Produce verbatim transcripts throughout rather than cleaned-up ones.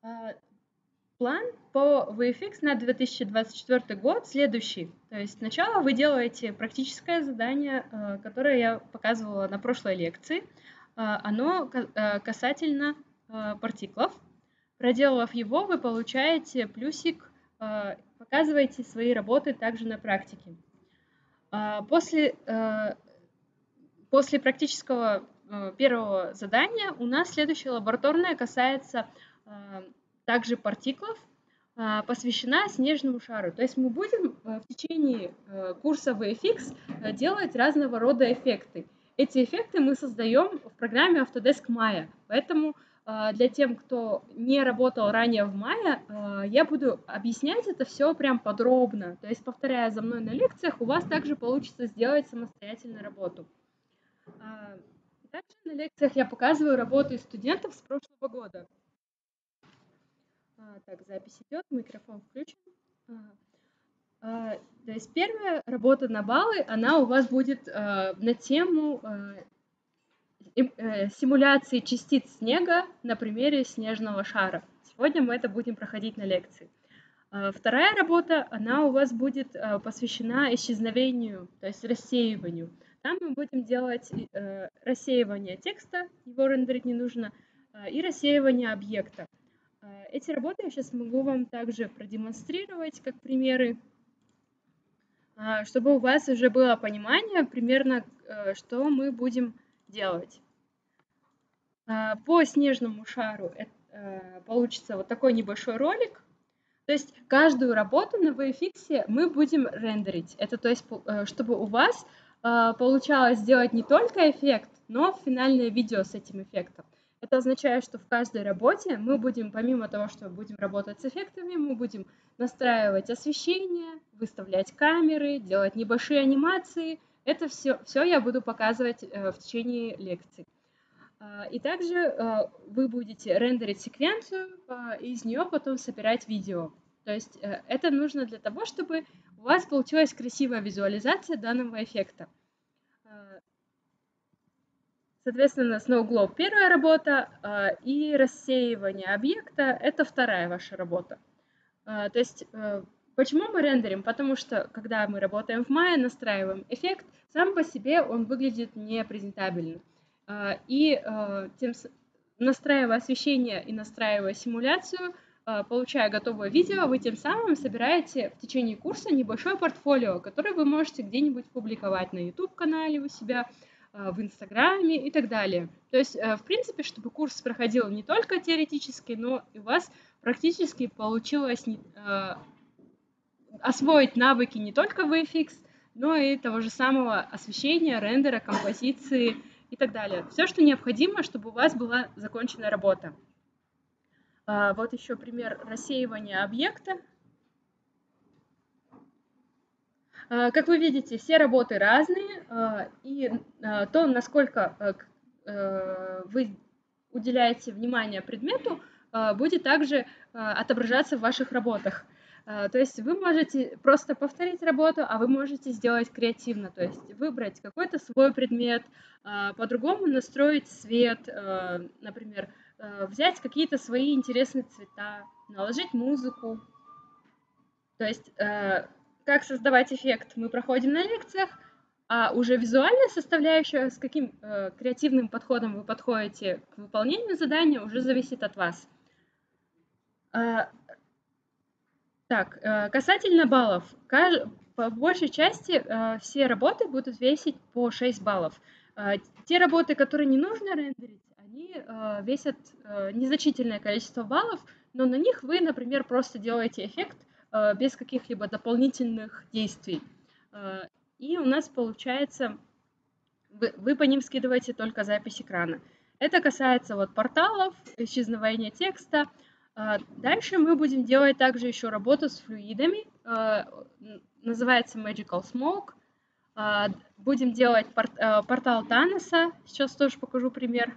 А, План по ви эф икс на две тысячи двадцать четвёртый год следующий. То есть сначала вы делаете практическое задание, э, которое я показывала на прошлой лекции. А, Оно ка- э, касательно э, партиклов. Проделав его, вы получаете плюсик, э, показываете свои работы также на практике. А, После, э, после практического э, первого задания у нас следующая лабораторная касается э, также партиклов, э, посвящена снежному шару. То есть мы будем э, в течение э, курса ви эф икс э, делать разного рода эффекты. Эти эффекты мы создаем в программе Autodesk Maya. Поэтому э, для тех, кто не работал ранее в Maya, э, я буду объяснять это все прям подробно. То есть, повторяя за мной на лекциях, у вас также получится сделать самостоятельно работу. А, Также на лекциях я показываю работы студентов с прошлого года. А, Так, запись идет, микрофон включен. А, а, То есть первая работа на баллы, она у вас будет а, на тему а, им- э, симуляции частиц снега на примере снежного шара. Сегодня мы это будем проходить на лекции. А, Вторая работа, она у вас будет а, посвящена исчезновению, то есть рассеиванию. Там мы будем делать э, рассеивание текста, его рендерить не нужно, а, и рассеивание объекта. А, Эти работы я сейчас могу вам также продемонстрировать как примеры, а, чтобы у вас уже было понимание примерно, э, что мы будем делать. А, По снежному шару э, э, получится вот такой небольшой ролик. То есть каждую работу на ви эф икс мы будем рендерить. Это то есть, э, чтобы у вас э, получалось сделать не только эффект, но финальное видео с этим эффектом. Это означает, что в каждой работе мы будем, помимо того, что будем работать с эффектами, мы будем настраивать освещение, выставлять камеры, делать небольшие анимации. Это все, все я буду показывать э, в течение лекций. А, И также э, вы будете рендерить секвенцию, а, и из нее потом собирать видео. То есть э, это нужно для того, чтобы у вас получилась красивая визуализация данного эффекта. А, Соответственно, Snow Globe первая работа, а, и рассеивание объекта это вторая ваша работа. А, То есть э, почему мы рендерим? Потому что когда мы работаем в Maya, настраиваем эффект, сам по себе он выглядит непрезентабельно. А, И э, тем, с- настраивая освещение и настраивая симуляцию, а, получая готовое видео, вы тем самым собираете в течение курса небольшое портфолио, которое вы можете где-нибудь публиковать на YouTube-канале у себя, а, в Инстаграме и так далее. То есть, э, в принципе, чтобы курс проходил не только теоретически, но и у вас практически получилось э, освоить навыки не только ви эф икс, но и того же самого освещения, рендера, композиции и так далее. Все, что необходимо, чтобы у вас была закончена работа. А, Вот еще пример рассеивания объекта. А, Как вы видите, все работы разные, а, и а, то, насколько э, к- э, вы уделяете внимание предмету, а, будет также а, отображаться в ваших работах. А, То есть вы можете просто повторить работу, а вы можете сделать креативно, то есть выбрать какой-то свой предмет, а, по-другому настроить свет, а, например, а, взять какие-то свои интересные цвета, наложить музыку. То есть э, как создавать эффект мы проходим на лекциях, а уже визуальная составляющая, с каким э, креативным подходом вы подходите к выполнению задания, уже зависит от вас. А, Так, э, касательно баллов. Каж- По большей части э, все работы будут весить по шесть баллов. Э, Те работы, которые не нужно рендерить, они э, весят э, незначительное количество баллов, но на них вы, например, просто делаете эффект э, без каких-либо дополнительных действий. Э, И у нас получается, вы, вы по ним скидываете только запись экрана. Это касается вот порталов, исчезновения текста. А, Дальше мы будем делать также еще работу с флюидами. А, н- Называется Magical Smoke. А, Будем делать пор- а, портал Таноса. Сейчас тоже покажу пример.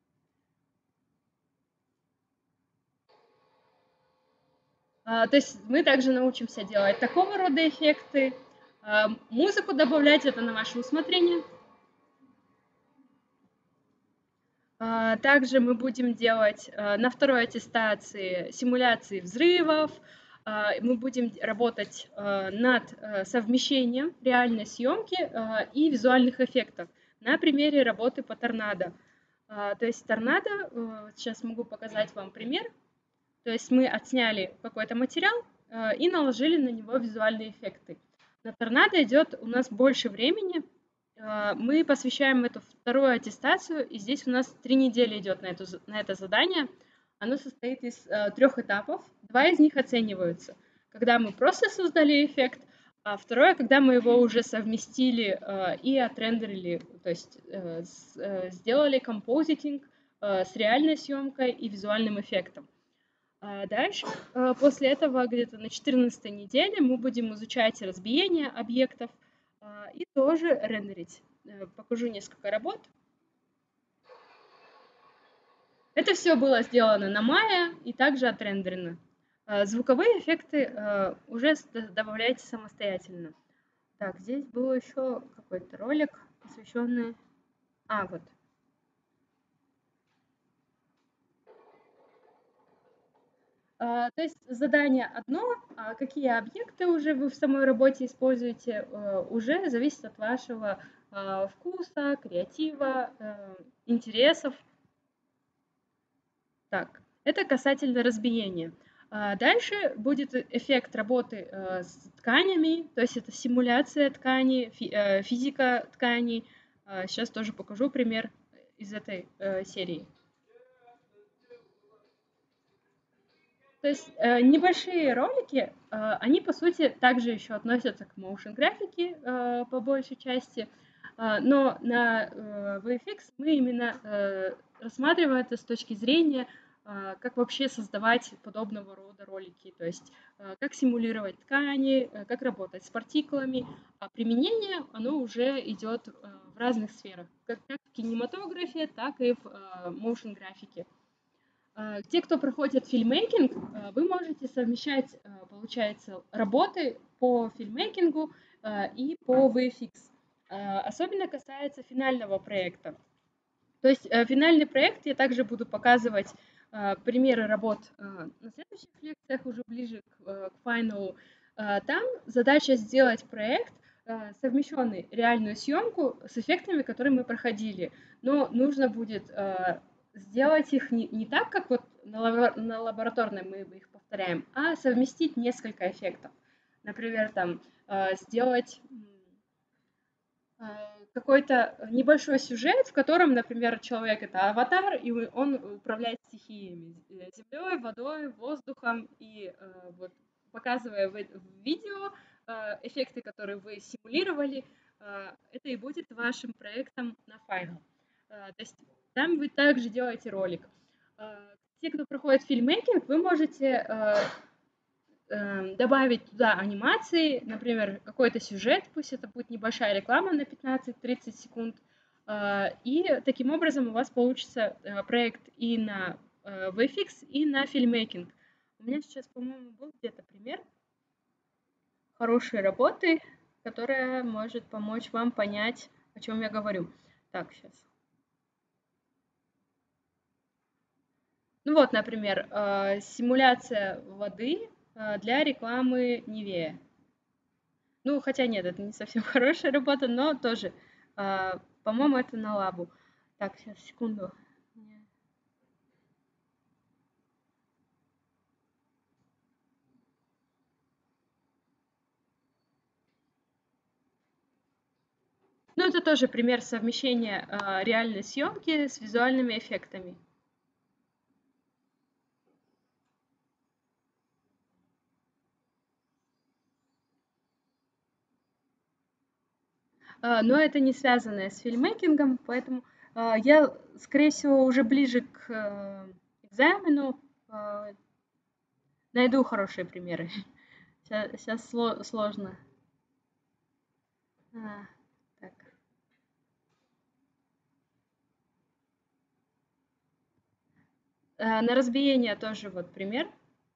А, То есть мы также научимся делать такого рода эффекты. А, Музыку добавлять это на ваше усмотрение. Также мы будем делать на второй аттестации симуляции взрывов. Мы будем работать над совмещением реальной съемки и визуальных эффектов на примере работы по торнадо. То есть торнадо, сейчас могу показать вам пример. То есть мы отсняли какой-то материал и наложили на него визуальные эффекты. На торнадо идет у нас больше времени. Мы посвящаем эту вторую аттестацию, и здесь у нас три недели идет на, эту, на это задание. Оно состоит из трех этапов. Два из них оцениваются. Когда мы просто создали эффект, а второе, когда мы его уже совместили и отрендерили, то есть сделали композитинг с реальной съемкой и визуальным эффектом. Дальше, после этого, где-то на четырнадцатой неделе мы будем изучать разбиение объектов и тоже рендерить. Покажу несколько работ. Это все было сделано на мае и также отрендерено. Звуковые эффекты уже добавляйте самостоятельно. Так, здесь был еще какой-то ролик, посвященный... А, вот. То есть задание одно, а какие объекты уже вы в самой работе используете, уже зависит от вашего вкуса, креатива, интересов. Так, это касательно разбиения. Дальше будет эффект работы с тканями, то есть это симуляция тканей, физика тканей. Сейчас тоже покажу пример из этой серии. То есть э, небольшие ролики, э, они по сути также еще относятся к motion графике э, по большей части, э, но на э, ви эф икс мы именно э, рассматриваем это с точки зрения, э, как вообще создавать подобного рода ролики, то есть э, как симулировать ткани, э, как работать с партиклами, а применение оно уже идет э, в разных сферах, как, как в кинематографе, так и в э, motion графике. Те, кто проходит фильммейкинг, вы можете совмещать, получается, работы по фильммейкингу и по ви эф икс. Особенно касается финального проекта. То есть финальный проект я также буду показывать примеры работ на следующих лекциях, уже ближе к финалу. Там задача сделать проект, совмещенный реальную съемку с эффектами, которые мы проходили. Но нужно будет сделать их не, не так, как вот на, на лабораторной мы их повторяем, а совместить несколько эффектов. Например, там э, сделать э, какой-то небольшой сюжет, в котором, например, человек — это аватар, и он управляет стихиями, землей, водой, воздухом, и э, вот, показывая в, в видео э, эффекты, которые вы симулировали, э, это и будет вашим проектом на финал. Э, то есть там вы также делаете ролик. Те, кто проходит фильммейкинг, вы можете добавить туда анимации, например, какой-то сюжет, пусть это будет небольшая реклама на пятнадцать-тридцать секунд, и таким образом у вас получится проект и на ви эф икс, и на фильммейкинг. У меня сейчас, по-моему, был где-то пример хорошей работы, которая может помочь вам понять, о чем я говорю. Так, сейчас. Ну вот, например, симуляция воды для рекламы Nivea. Ну, хотя нет, это не совсем хорошая работа, но тоже, по-моему, это на лабу. Так, сейчас, секунду. Ну, это тоже пример совмещения реальной съемки с визуальными эффектами. Но это не связанное с фильммейкингом, поэтому я, скорее всего, уже ближе к экзамену найду хорошие примеры. Сейчас, сейчас сложно. А, так. На разбиение тоже вот пример.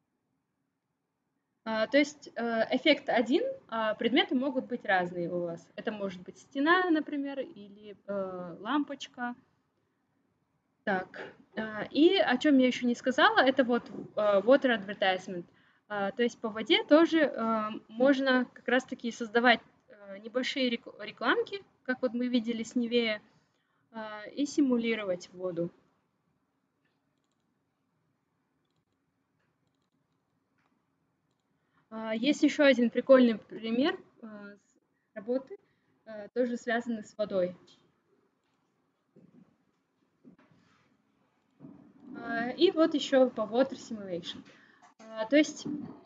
То есть эффект один, а предметы могут быть разные у вас. Это может быть стена, например, или лампочка. Так, а, и о чем я еще не сказала, это вот а, water advertisement. А, То есть по воде тоже а, можно как раз-таки создавать а, небольшие рек- рекламки, как вот мы видели с Нивея, а, и симулировать воду. А, Есть еще один прикольный пример а, с работы, а, тоже связанный с водой. А, И вот еще по water simulation. А, То есть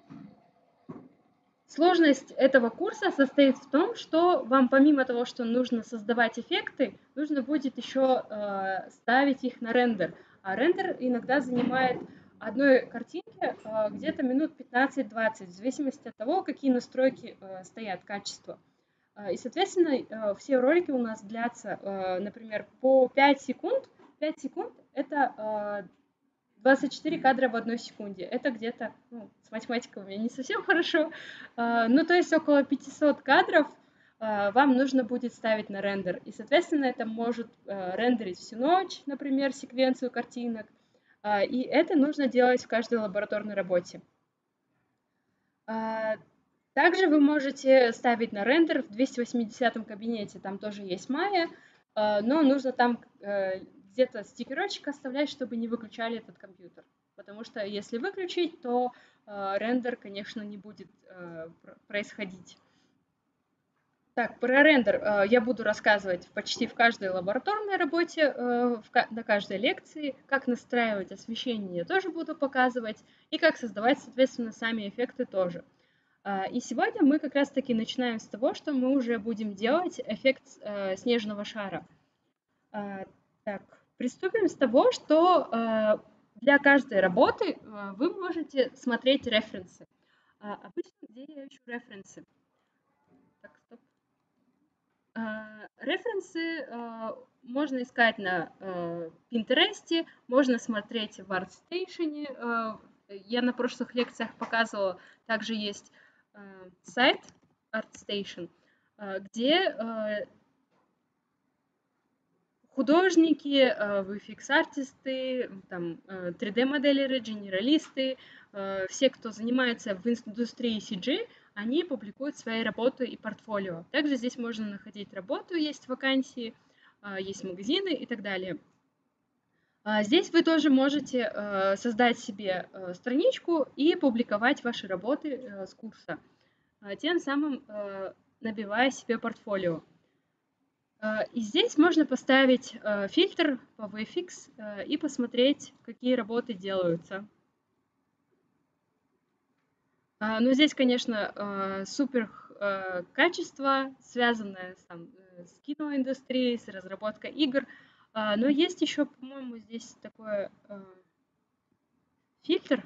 сложность этого курса состоит в том, что вам помимо того, что нужно создавать эффекты, нужно будет еще э, ставить их на рендер. А рендер иногда занимает одной картинке э, где-то минут пятнадцать-двадцать, в зависимости от того, какие настройки э, стоят, качество. Э, И, соответственно, э, все ролики у нас длятся, э, например, по пять секунд. пять секунд — это э, двадцать четыре кадра в одной секунде. Это где-то, ну, с математикой у меня не совсем хорошо. А, Ну, то есть около пятьсот кадров а, вам нужно будет ставить на рендер. И, соответственно, это может а, рендерить всю ночь, например, секвенцию картинок. А, И это нужно делать в каждой лабораторной работе. А, Также вы можете ставить на рендер в двести восьмидесятом кабинете, там тоже есть Maya, а, но нужно там э, где-то стикерочек оставлять, чтобы не выключали этот компьютер. Потому что если выключить, то э, рендер, конечно, не будет э, пр- происходить. Так, про рендер э, я буду рассказывать почти в каждой лабораторной работе, э, в ка- на каждой лекции. Как настраивать освещение я тоже буду показывать. И как создавать, соответственно, сами эффекты тоже. А, И сегодня мы как раз-таки начинаем с того, что мы уже будем делать эффект э, снежного шара. А, Так, приступим с того, что э, для каждой работы э, вы можете смотреть референсы. А, Обычно где я ищу референсы? Так, стоп. А, Референсы э, можно искать на э, Pinterest, можно смотреть в ArtStation. Э, Я на прошлых лекциях показывала, также есть э, сайт ArtStation, э, где э, художники, э, ви эф икс-артисты, там, э, три дэ-моделеры, генералисты, э, все, кто занимается в индустрии си джи, они публикуют свои работы и портфолио. Также здесь можно находить работу, есть вакансии, э, есть магазины и так далее. А Здесь вы тоже можете э, создать себе э, страничку и публиковать ваши работы э, с курса, э, тем самым э, набивая себе портфолио. Э, И здесь можно поставить э, фильтр по ви эф икс э, и посмотреть, какие работы делаются. А, Но здесь, конечно, э, супер э, качество, связанное с, там, э, с киноиндустрией, с разработкой игр. А, Но есть еще, по-моему, здесь такой э, фильтр,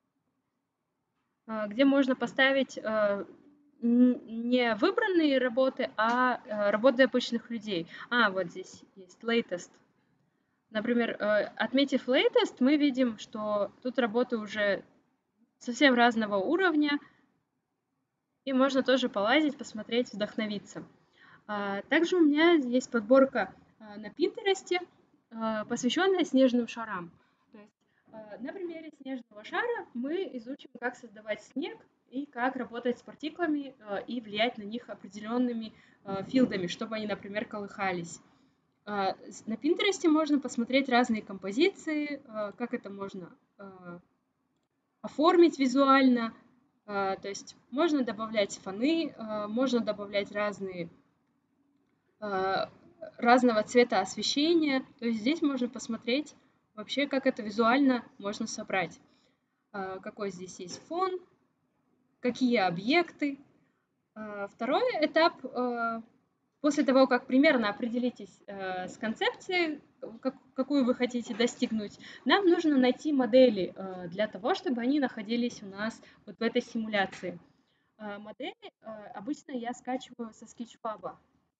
э, где можно поставить э, н- не выбранные работы, а э, работы обычных людей. А, вот здесь есть latest. Например, э, отметив latest, мы видим, что тут работы уже совсем разного уровня, и можно тоже полазить, посмотреть, вдохновиться. А, Также у меня есть подборка а, на Pinterest, а, посвященная снежным шарам. То есть а, на примере снежного шара мы изучим, как создавать снег и как работать с партиклами а, и влиять на них определенными а, филдами, чтобы они, например, колыхались. А, с- На Пинтересте можно посмотреть разные композиции, а, как это можно а, оформить визуально. А, То есть можно добавлять фоны, а, можно добавлять разные а, разного цвета освещения. То есть здесь можно посмотреть вообще, как это визуально можно собрать. А, Какой здесь есть фон, какие объекты. А, Второй этап а, после того, как примерно определитесь э, с концепцией, как, какую вы хотите достигнуть, нам нужно найти модели э, для того, чтобы они находились у нас вот в этой симуляции. Э, модели э, обычно я скачиваю со Sketchfab.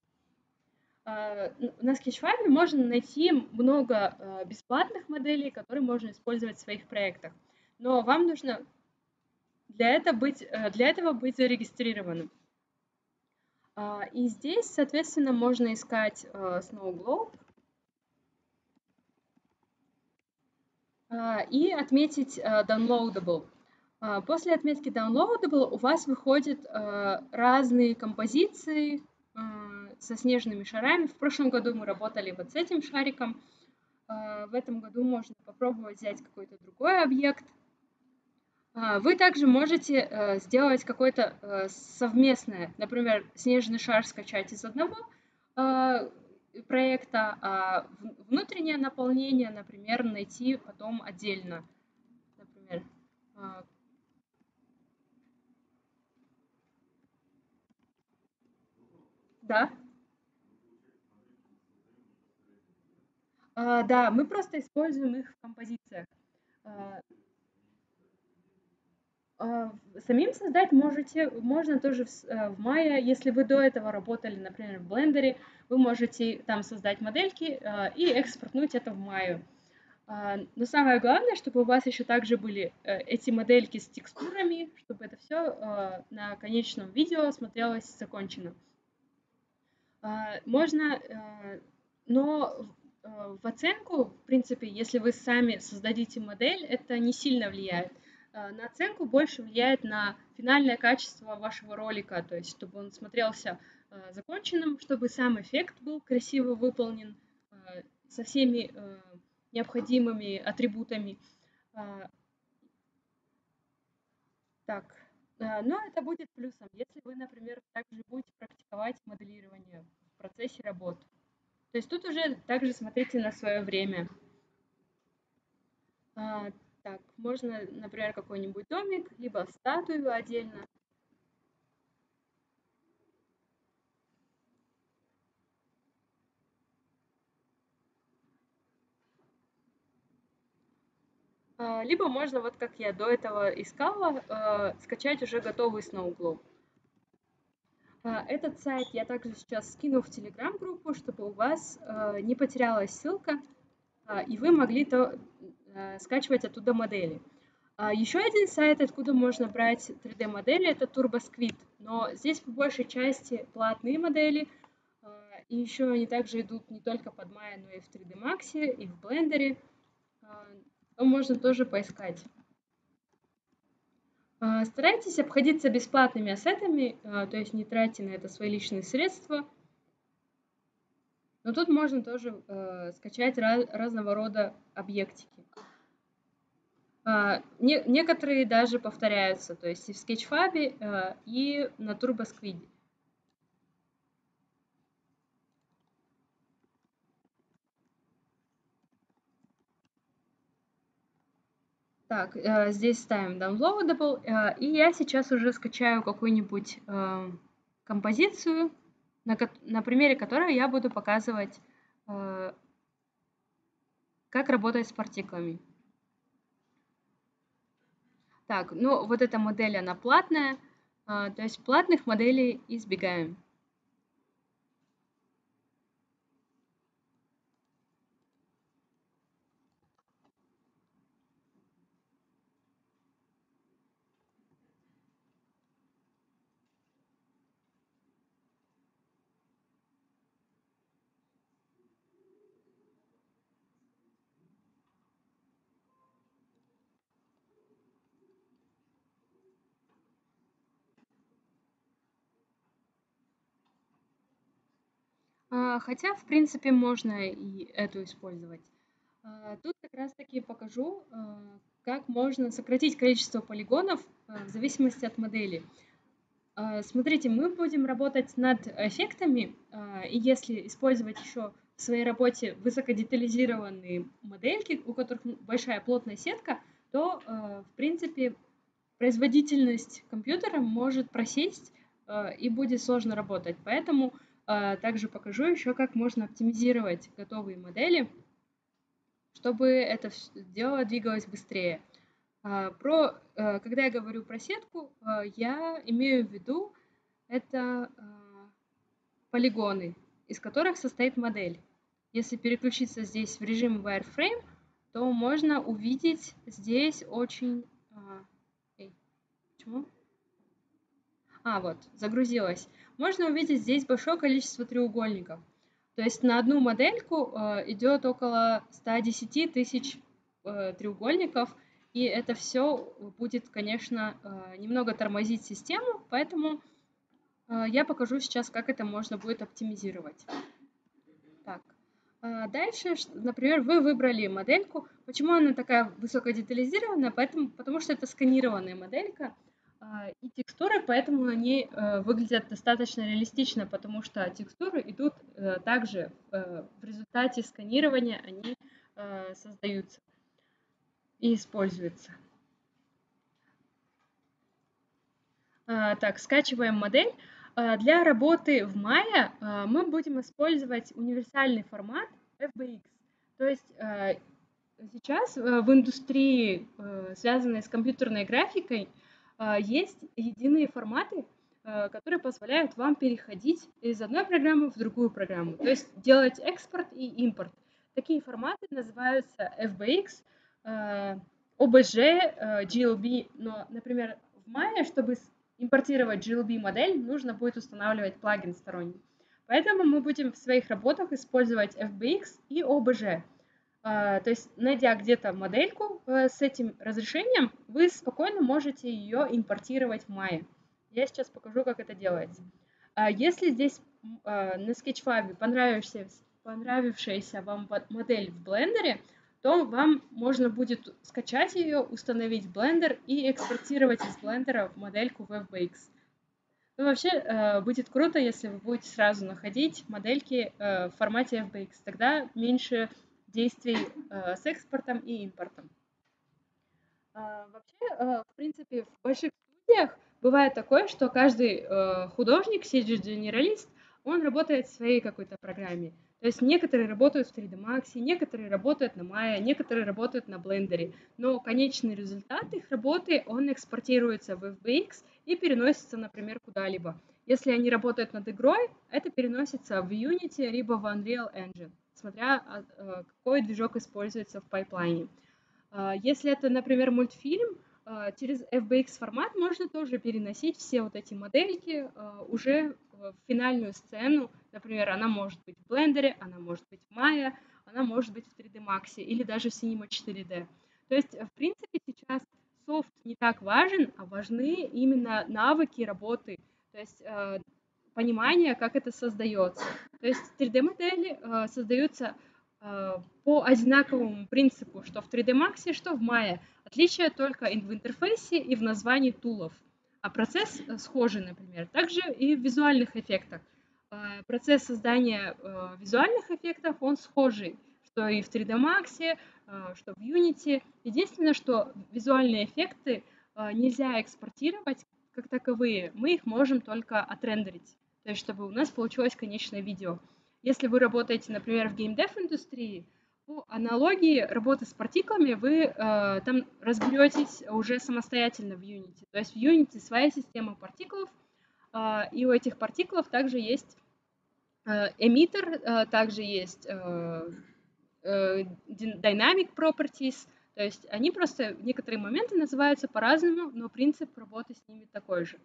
Э, на Sketchfab можно найти много э, бесплатных моделей, которые можно использовать в своих проектах. Но вам нужно для этого быть, э, для этого быть зарегистрированным. А, И здесь, соответственно, можно искать э, Snow Globe. и отметить Downloadable. После отметки Downloadable у вас выходят разные композиции со снежными шарами. В прошлом году мы работали вот с этим шариком. В этом году можно попробовать взять какой-то другой объект. Вы также можете сделать какое-то совместное, например, снежный шар скачать из одного проекта, а внутреннее наполнение, например, найти потом отдельно. Например, да. Да, мы просто используем их в композициях. Самим создать можете, можно тоже в, в Maya. Если вы до этого работали, например, в Blender, вы можете там создать модельки и экспортнуть это в Maya. Но самое главное, чтобы у вас еще также были эти модельки с текстурами, чтобы это все на конечном видео смотрелось закончено. Можно, но в оценку, в принципе, если вы сами создадите модель, это не сильно влияет. На оценку больше влияет на финальное качество вашего ролика, то есть чтобы он смотрелся законченным, чтобы сам эффект был красиво выполнен, со всеми необходимыми атрибутами. Так, но это будет плюсом, если вы, например, также будете практиковать моделирование в процессе работы. То есть тут уже также смотрите на свое время. Так, можно, например, какой-нибудь домик, либо статую отдельно. Либо можно, вот как я до этого искала, скачать уже готовый Snow Globe. Этот сайт я также сейчас скину в Telegram-группу, чтобы у вас не потерялась ссылка, и вы могли то, скачивать оттуда модели. Еще один сайт, откуда можно брать три дэ-модели, это TurboSquid. Но здесь по большей части платные модели, и еще они также идут не только под Maya, но и в три дэ Max, и в Blender. То можно тоже поискать. Старайтесь обходиться бесплатными ассетами, то есть не тратьте на это свои личные средства. Но тут можно тоже скачать разного рода объектики. Некоторые даже повторяются, то есть и в Sketchfab, и на TurboSquid. Так, здесь ставим Downloadable, и я сейчас уже скачаю какую-нибудь композицию, на, на примере которой я буду показывать, как работать с партиклами. Так, ну вот эта модель, она платная, то есть платных моделей избегаем. Хотя, в принципе, можно и эту использовать. Тут как раз-таки покажу, как можно сократить количество полигонов в зависимости от модели. Смотрите, мы будем работать над эффектами, и если использовать еще в своей работе высокодетализированные модельки, у которых большая плотная сетка, то, в принципе, производительность компьютера может просесть и будет сложно работать. Поэтому также покажу еще, как можно оптимизировать готовые модели, чтобы это дело двигалось быстрее. Про, когда я говорю про сетку, я имею в виду это полигоны, из которых состоит модель. Если переключиться здесь в режим Wireframe, то можно увидеть здесь очень... Эй, почему? А, вот, загрузилась. Можно увидеть здесь большое количество треугольников. То есть на одну модельку идет около ста десяти тысяч э, треугольников, и это все будет, конечно, э, немного тормозить систему, поэтому э, я покажу сейчас, как это можно будет оптимизировать. Так. Дальше, например, вы выбрали модельку. Почему она такая высокодетализированная? Поэтому, потому что это сканированная моделька и текстуры, поэтому они выглядят достаточно реалистично, потому что текстуры идут также в результате сканирования, они создаются и используются. Так, скачиваем модель. Для работы в Maya мы будем использовать универсальный формат эф би экс. То есть сейчас в индустрии, связанной с компьютерной графикой, есть единые форматы, которые позволяют вам переходить из одной программы в другую программу. То есть делать экспорт и импорт. Такие форматы называются эф би экс, о би джи, джи эл би. Но, например, в Maya, чтобы импортировать джи эл би-модель, нужно будет устанавливать плагин сторонний. Поэтому мы будем в своих работах использовать эф би экс и о би джи. То есть, найдя где-то модельку с этим разрешением, вы спокойно можете ее импортировать в Maya. Я сейчас покажу, как это делается. Если здесь на Sketchfab понравившаяся, понравившаяся вам модель в Blender, то вам можно будет скачать ее, установить в Blender и экспортировать из Blender модельку в эф би экс. Ну, вообще, э, будет круто, если вы будете сразу находить модельки э, в формате эф би экс. Тогда меньше действий э, с экспортом и импортом. Э, вообще, э, в принципе, в больших студиях бывает такое, что каждый э, художник, си джи-генералист, он работает в своей какой-то программе. То есть некоторые работают в три дэ Max, некоторые работают на Maya, некоторые работают на Blender. Но конечный результат их работы, он экспортируется в эф би экс и переносится, например, куда-либо. Если они работают над игрой, это переносится в Unity либо в Unreal Engine, смотря какой движок используется в пайплайне. Если это, например, мультфильм, через эф би экс формат можно тоже переносить все вот эти модельки уже в финальную сцену. Например, она может быть в Blender, она может быть в Maya, она может быть в три дэ Max или даже в Cinema четыре дэ. То есть, в принципе, сейчас софт не так важен, а важны именно навыки работы, то есть понимание, как это создается. То есть три дэ модели создаются по одинаковому принципу, что в три дэ Max, что в Maya. Отличие только в интерфейсе и в названии тулов. А процесс схожий, например. Также и в визуальных эффектах. Процесс создания визуальных эффектов, он схожий, что и в три дэ Max, что в Unity. Единственное, что визуальные эффекты нельзя экспортировать как таковые. Мы их можем только отрендерить. То есть, чтобы у нас получилось конечное видео. Если вы работаете, например, в геймдев-индустрии, по аналогии работы с партиклами вы э, там разберетесь уже самостоятельно в Unity. То есть в Unity своя система партиклов, э, и у этих партиклов также есть э, эмиттер, э, также есть э, э, dynamic properties. То есть они просто в некоторые моменты называются по-разному, но принцип работы с ними такой же.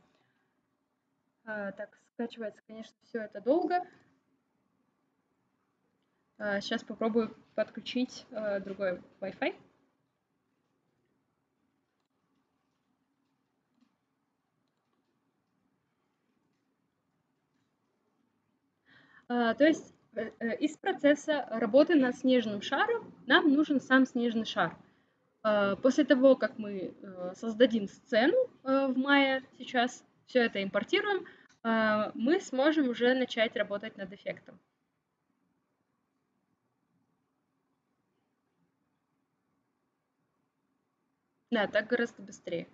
Э, так, скачивается, конечно, все это долго. Сейчас попробую подключить э, другой Wi-Fi. Э, то есть э, из процесса работы над снежным шаром нам нужен сам снежный шар. Э, после того, как мы э, создадим сцену э, в Maya сейчас, все это импортируем, э, мы сможем уже начать работать над эффектом. Да, так гораздо быстрее.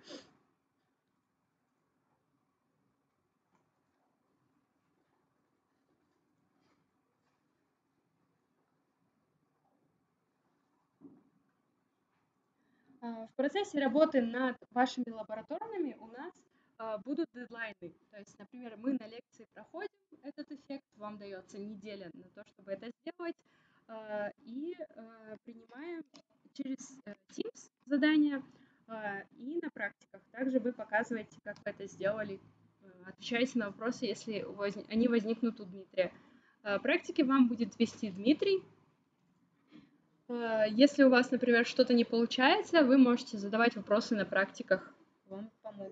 В процессе работы над вашими лабораторными у нас будут дедлайны. То есть, например, мы на лекции проходим этот эффект, вам дается неделя на то, чтобы это сделать, и принимаем через Teams задания и на практиках. Также вы показываете, как вы это сделали, отвечаете на вопросы, если они возникнут у Дмитрия. Практики вам будет вести Дмитрий. Э, Если у вас, например, что-то не получается, вы можете задавать вопросы на практиках, вам помогут.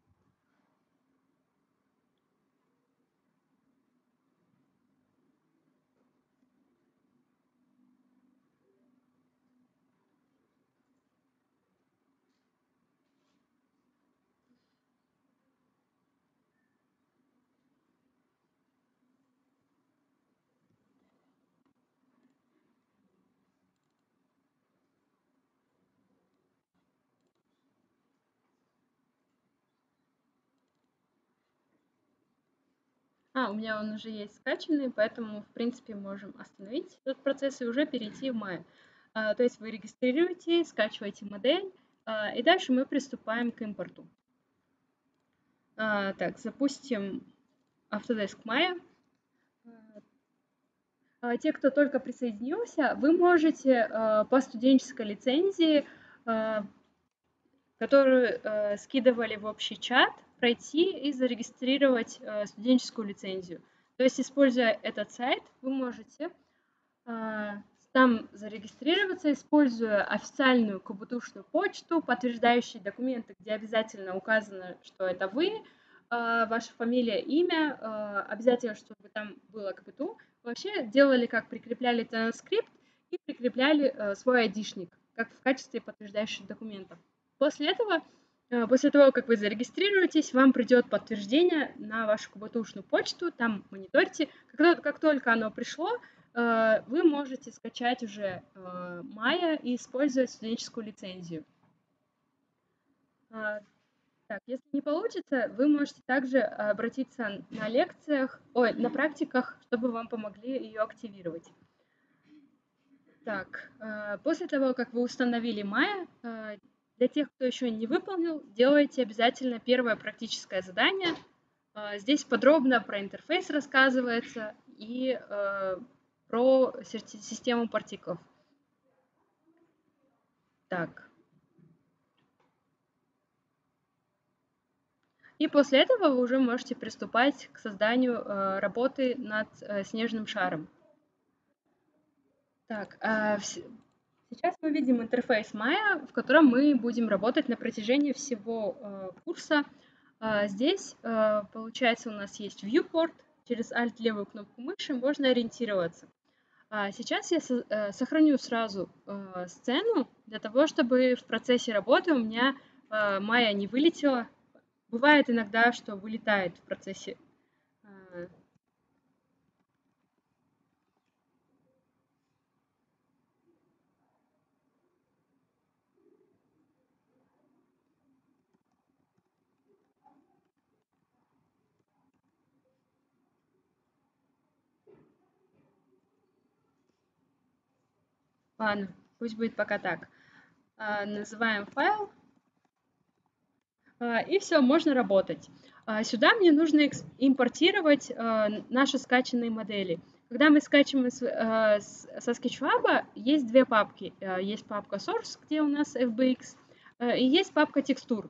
А, у меня он уже есть скачанный, поэтому, в принципе, можем остановить этот процесс и уже перейти в Maya. А, то есть вы регистрируете, скачиваете модель, а, и дальше мы приступаем к импорту. А, так, запустим Autodesk Maya. А, те, кто только присоединился, вы можете а, по студенческой лицензии, а, которую а, скидывали в общий чат, пройти и зарегистрировать а, студенческую лицензию. То есть, используя этот сайт, вы можете а, там зарегистрироваться, используя официальную КБТУшную почту, подтверждающие документы, где обязательно указано, что это вы, а, ваша фамилия, имя, а, обязательно, чтобы там было КБТУ. Вообще делали как, прикрепляли транскрипт и прикрепляли а, свой айдишник, как в качестве подтверждающих документов. После этого, а, после того, как вы зарегистрируетесь, вам придет подтверждение на вашу КБТУшную почту, там мониторьте. Как, как только оно пришло, вы можете скачать уже Maya и использовать студенческую лицензию. Так, если не получится, вы можете также обратиться на лекциях, ой, на практиках, чтобы вам помогли ее активировать. Так, после того, как вы установили Maya, для тех, кто еще не выполнил, делайте обязательно первое практическое задание. Здесь подробно про интерфейс рассказывается и про систему партиклов. Так. И после этого вы уже можете приступать к созданию э, работы над э, снежным шаром. Так, э, сейчас мы видим интерфейс Maya, в котором мы будем работать на протяжении всего э, курса. Э, здесь, э, получается, у нас есть viewport. Через Alt левую кнопку мыши можно ориентироваться. А сейчас я со, э, сохраню сразу э, сцену для того, чтобы в процессе работы у меня э, Maya не вылетела. Бывает иногда, что вылетает в процессе. Ладно, пусть будет пока так. Называем файл. И все, можно работать. Сюда мне нужно импортировать наши скачанные модели. Когда мы скачиваем со SketchUp, есть две папки. Есть папка Source, где у нас эф би экс, и есть папка текстур.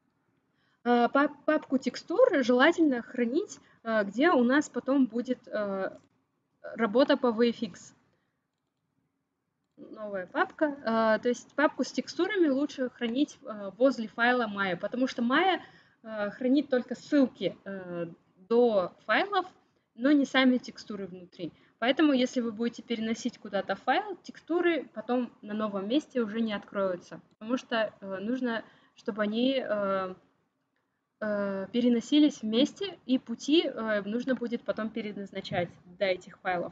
Папку текстур желательно хранить, где у нас потом будет работа по ви эф икс. Новая папка. То есть папку с текстурами лучше хранить возле файла Maya, потому что Maya хранит только ссылки до файлов, но не сами текстуры внутри. Поэтому, если вы будете переносить куда-то файл, текстуры потом на новом месте уже не откроются, потому что нужно, чтобы они переносились вместе, и пути нужно будет потом переназначать до этих файлов.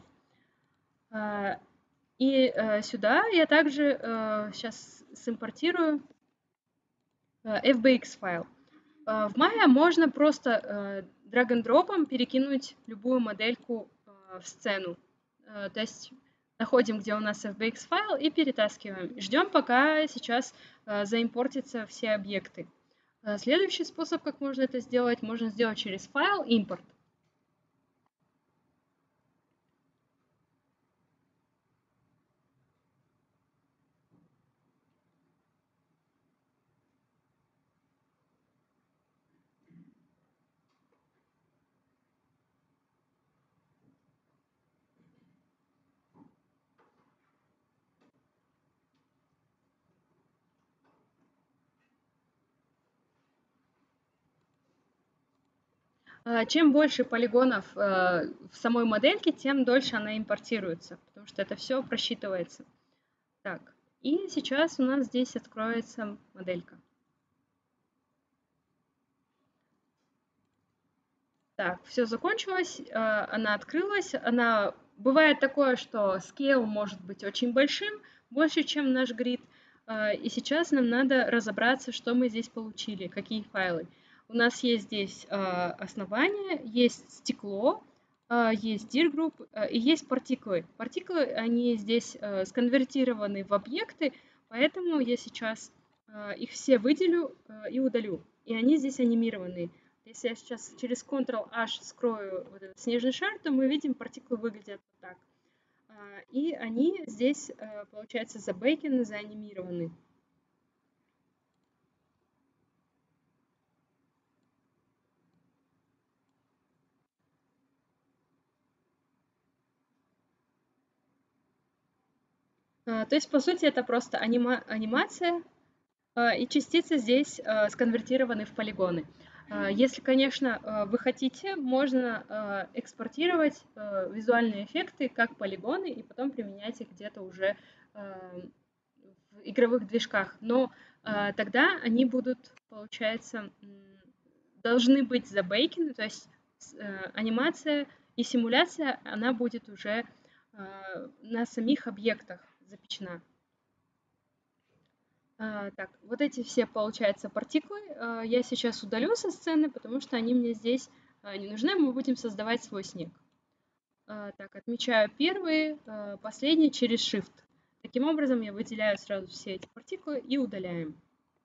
И сюда я также сейчас симпортирую эф би экс файл. В Maya можно просто drag-and-drop'ом перекинуть любую модельку в сцену. То есть находим, где у нас эф би экс файл, и перетаскиваем. Ждем, пока сейчас заимпортятся все объекты. Следующий способ, как можно это сделать, можно сделать через файл импорт. Чем больше полигонов в самой модельке, тем дольше она импортируется, потому что это все просчитывается. Так, и сейчас у нас здесь откроется моделька. Так, все закончилось, она открылась. Она... Бывает такое, что scale может быть очень большим, больше, чем наш грид. И сейчас нам надо разобраться, что мы здесь получили, какие файлы. У нас есть здесь основание, есть стекло, есть dir group и есть партиклы. Партиклы, они здесь сконвертированы в объекты, поэтому я сейчас их все выделю и удалю. И они здесь анимированы. Если я сейчас через контрол-H скрою вот этот снежный шар, то мы видим, партиклы выглядят вот так. И они здесь, получается, забейкены, заанимированы. То есть, по сути, это просто анима анимация, и частицы здесь сконвертированы в полигоны. Если, конечно, вы хотите, можно экспортировать визуальные эффекты как полигоны и потом применять их где-то уже в игровых движках. Но тогда они будут, получается, должны быть забейкены, то есть анимация и симуляция, она будет уже на самих объектах запечена. А, так, вот эти все, получается, партиклы а, я сейчас удалю со сцены, потому что они мне здесь а, не нужны, мы будем создавать свой снег. А, так, отмечаю первые, а, последние через Shift. Таким образом я выделяю сразу все эти партиклы и удаляем.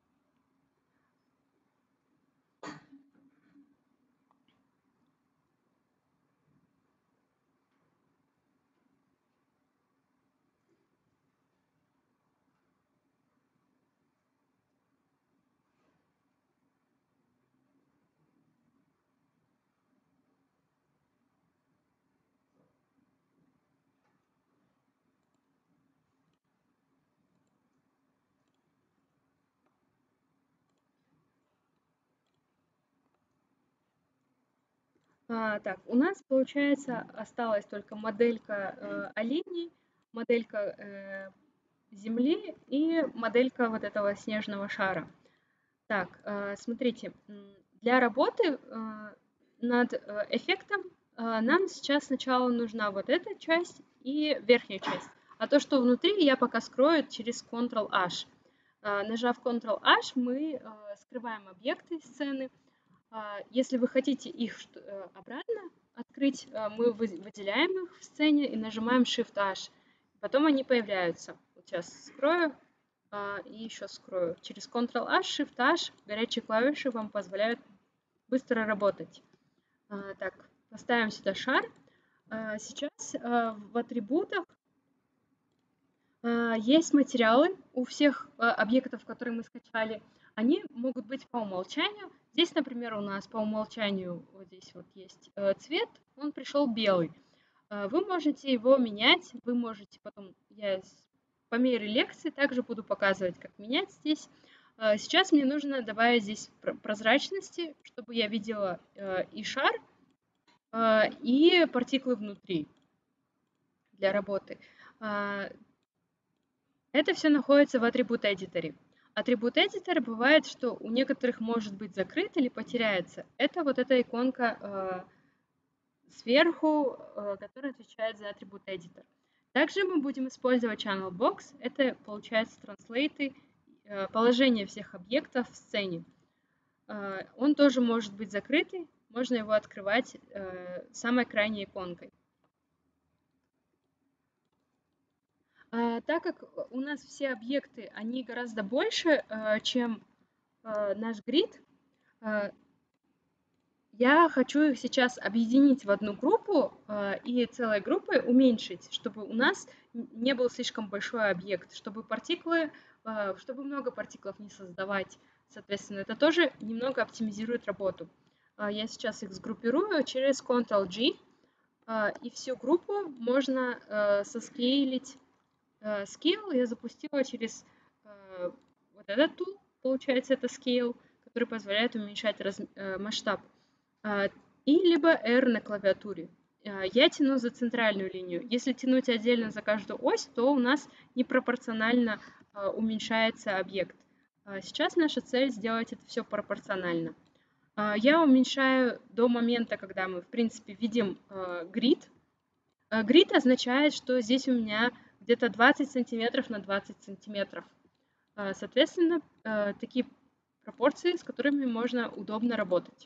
А, так, у нас, получается, осталась только моделька э, оленей, моделька э, Земли и моделька вот этого снежного шара. Так, э, смотрите, для работы э, над э, эффектом э, нам сейчас сначала нужна вот эта часть и верхняя часть. А то, что внутри, я пока скрою через контрол-H. Э, нажав контрол-H, мы э, скрываем объекты сцены. Если вы хотите их обратно открыть, мы выделяем их в сцене и нажимаем Shift-H. Потом они появляются. Вот сейчас скрою и еще скрою. Через контрол-H, Shift-H горячие клавиши вам позволяют быстро работать. Так, поставим сюда шар. Сейчас в атрибутах есть материалы у всех объектов, которые мы скачали. Они могут быть по умолчанию. Здесь, например, у нас по умолчанию вот здесь вот есть цвет, он пришел белый. Вы можете его менять, вы можете потом, я по мере лекции также буду показывать, как менять здесь. Сейчас мне нужно добавить здесь прозрачности, чтобы я видела и шар, и партиклы внутри для работы. Это все находится в атрибут-эдиторе. Атрибут-эдитор бывает, что у некоторых может быть закрыт или потеряется. Это вот эта иконка э, сверху, э, которая отвечает за атрибут-эдитор. Также мы будем использовать channel box. Это, получается, транслейты, э, положение всех объектов в сцене. Э, он тоже может быть закрытый. Можно его открывать э, самой крайней иконкой. А, так как у нас все объекты, они гораздо больше, чем наш грид, я хочу их сейчас объединить в одну группу и целой группой уменьшить, чтобы у нас не был слишком большой объект, чтобы партиклы, чтобы много партиклов не создавать. Соответственно, это тоже немного оптимизирует работу. Я сейчас их сгруппирую через контрол-G, и всю группу можно соскейлить. Scale я запустила через э, вот этот tool, получается, это Scale, который позволяет уменьшать раз, э, масштаб. Э, и либо R на клавиатуре. Я тяну за центральную линию. Если тянуть отдельно за каждую ось, то у нас непропорционально уменьшается объект. Сейчас наша цель сделать это все пропорционально. Я уменьшаю до момента, когда мы, в принципе, видим грид. Грид означает, что здесь у меня где-то двадцать сантиметров на двадцать сантиметров. Соответственно, такие пропорции, с которыми можно удобно работать.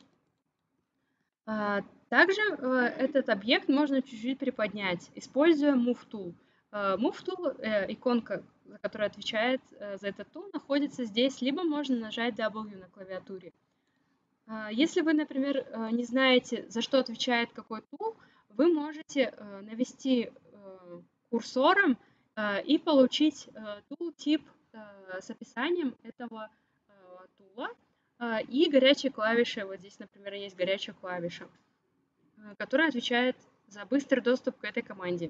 Также этот объект можно чуть-чуть приподнять, используя Move Tool. Move Tool, иконка, которая отвечает за этот tool, находится здесь, либо можно нажать W на клавиатуре. Если вы, например, не знаете, за что отвечает какой tool, вы можете навести курсором и получить tool-тип с описанием этого тула и горячей клавиши. Вот здесь, например, есть горячая клавиша, которая отвечает за быстрый доступ к этой команде.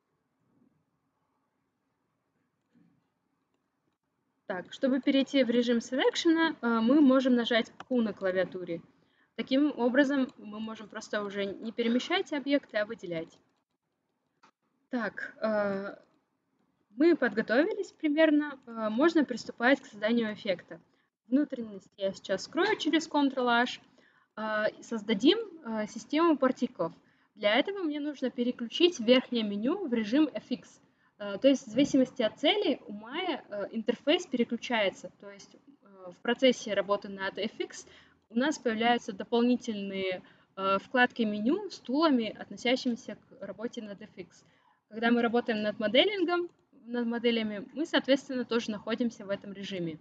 Так, чтобы перейти в режим Selection, мы можем нажать Q на клавиатуре. Таким образом, мы можем просто уже не перемещать объекты, а выделять. Так, мы подготовились примерно. Можно приступать к созданию эффекта. Внутренность я сейчас скрою через контрол-H. Создадим систему партиклов. Для этого мне нужно переключить верхнее меню в режим эф икс. То есть в зависимости от цели у Maya интерфейс переключается. То есть в процессе работы над эф икс у нас появляются дополнительные вкладки меню с тулами, относящимися к работе над эф икс. Когда мы работаем над моделингом, над моделями, мы, соответственно, тоже находимся в этом режиме.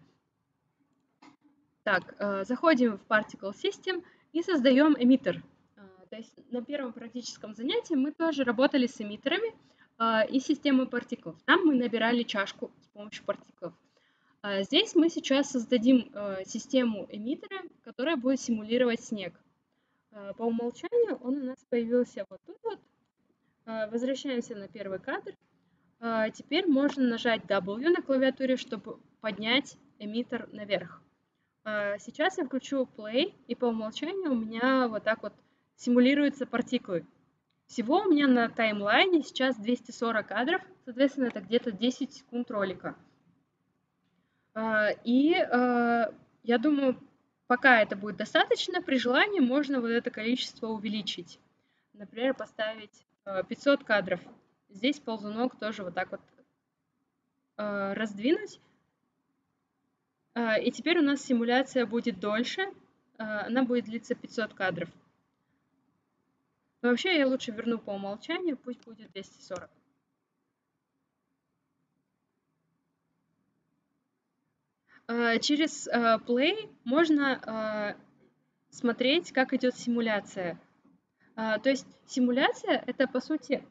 Так, заходим в Particle System и создаем эмиттер. То есть на первом практическом занятии мы тоже работали с эмиттерами и системой партиклов. Там мы набирали чашку с помощью партиклов. Здесь мы сейчас создадим систему эмиттера, которая будет симулировать снег. По умолчанию он у нас появился вот тут вот. Возвращаемся на первый кадр. Теперь можно нажать W на клавиатуре, чтобы поднять эмиттер наверх. Сейчас я включу Play, и по умолчанию у меня вот так вот симулируются партиклы. Всего у меня на таймлайне сейчас двести сорок кадров, соответственно, это где-то десять секунд ролика. И я думаю, пока это будет достаточно, при желании можно вот это количество увеличить. Например, поставить пятьсот кадров. Здесь ползунок тоже вот так вот раздвинуть. И теперь у нас симуляция будет дольше, она будет длиться пятьсот кадров. Но вообще я лучше верну по умолчанию, пусть будет двести сорок. Через Play можно смотреть, как идет симуляция. То есть симуляция — это, по сути,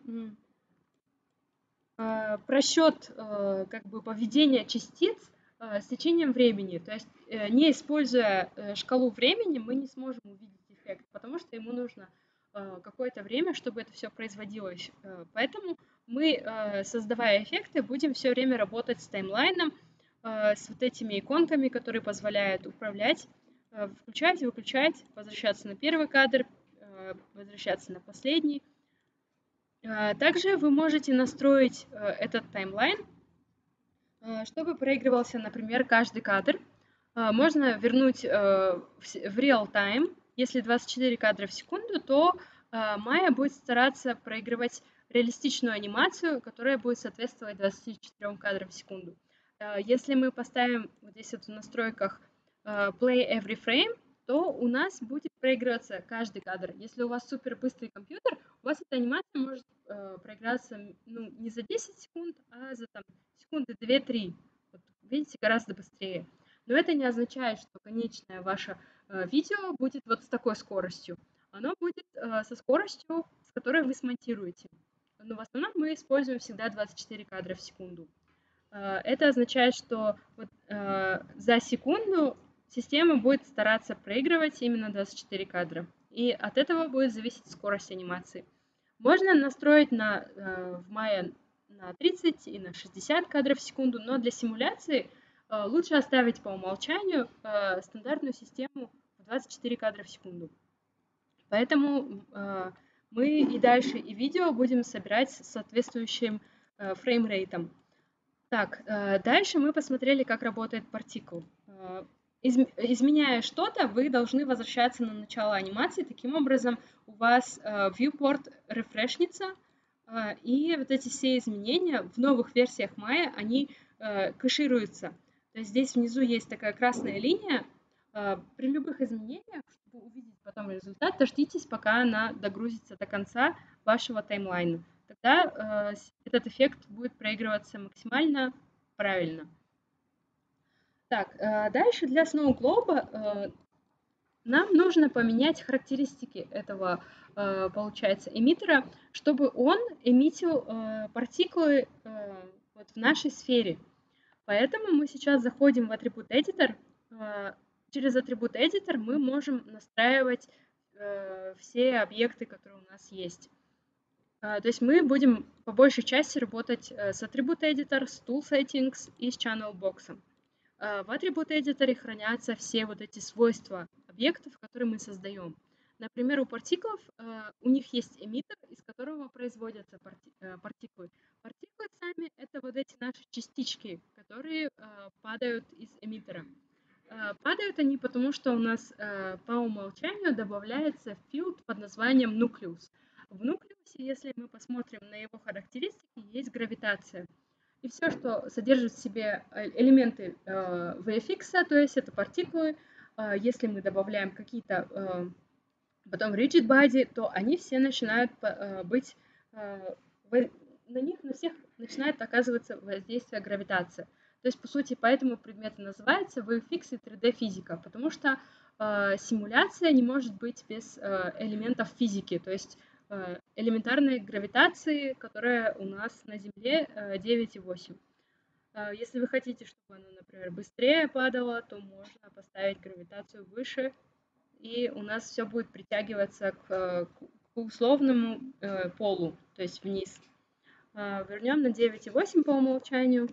просчет как бы поведения частиц с течением времени. То есть, не используя шкалу времени, мы не сможем увидеть эффект, потому что ему нужно какое-то время, чтобы это все производилось. Поэтому мы, создавая эффекты, будем все время работать с таймлайном, с вот этими иконками, которые позволяют управлять, включать, выключать, возвращаться на первый кадр, возвращаться на последний. Также вы можете настроить этот таймлайн, чтобы проигрывался, например, каждый кадр. Можно вернуть в real time. Если двадцать четыре кадра в секунду, то Maya будет стараться проигрывать реалистичную анимацию, которая будет соответствовать двадцати четырем кадрам в секунду. Если мы поставим вот здесь вот в настройках Play Every Frame, то у нас будет проигрываться каждый кадр. Если у вас супер быстрый компьютер, у вас эта анимация может э, проиграться ну, не за десять секунд, а за там, секунды две-три. Вот, видите, гораздо быстрее. Но это не означает, что конечное ваше э, видео будет вот с такой скоростью. Оно будет э, со скоростью, с которой вы смонтируете. Но в основном мы используем всегда двадцать четыре кадра в секунду. Э, это означает, что вот, э, за секунду система будет стараться проигрывать именно двадцать четыре кадра. И от этого будет зависеть скорость анимации. Можно настроить на, в Maya на тридцать и на шестьдесят кадров в секунду, но для симуляции лучше оставить по умолчанию стандартную систему в двадцать четыре кадра в секунду. Поэтому э, мы и дальше и видео будем собирать с соответствующим э, фреймрейтом. Так, э, дальше мы посмотрели, как работает партикул. Э, изм изменяя что-то, вы должны возвращаться на начало анимации. Таким образом, у вас э, viewport рефрешнится, э, и вот эти все изменения в новых версиях Maya, они э, кэшируются. То есть здесь внизу есть такая красная линия. Э, при любых изменениях, чтобы увидеть потом результат, дождитесь, пока она догрузится до конца вашего таймлайна. Тогда э, этот эффект будет проигрываться максимально правильно. Так, э, дальше для Snow Globe э, нам нужно поменять характеристики этого, э, получается, эмиттера, чтобы он эмитил э, партиклы э, вот в нашей сфере. Поэтому мы сейчас заходим в Attribute Editor. Э, через Attribute Editor мы можем настраивать э, все объекты, которые у нас есть. То есть мы будем по большей части работать с Attribute Editor, с Tool Settings и с Channel Box. В Attribute Editor хранятся все вот эти свойства объектов, которые мы создаем. Например, у партиклов у них есть эмиттер, из которого производятся партиклы. Партиклы сами — это вот эти наши частички, которые падают из эмиттера. Падают они потому, что у нас по умолчанию добавляется field под названием Nucleus. В нуклеусе, если мы посмотрим на его характеристики, есть гравитация. И все, что содержит в себе элементы ви эф икс, то есть это партиклы, если мы добавляем какие-то потом rigid body, то они все начинают быть, на них на всех начинает оказываться воздействие гравитации. То есть, по сути, поэтому предметы называются ви эф икс и три дэ физика, потому что симуляция не может быть без элементов физики, то есть элементарной гравитации, которая у нас на Земле девять и восемь. Если вы хотите, чтобы она, например, быстрее падала, то можно поставить гравитацию выше, и у нас все будет притягиваться к, к условному полу, то есть вниз. Вернем на девять и восемь по умолчанию.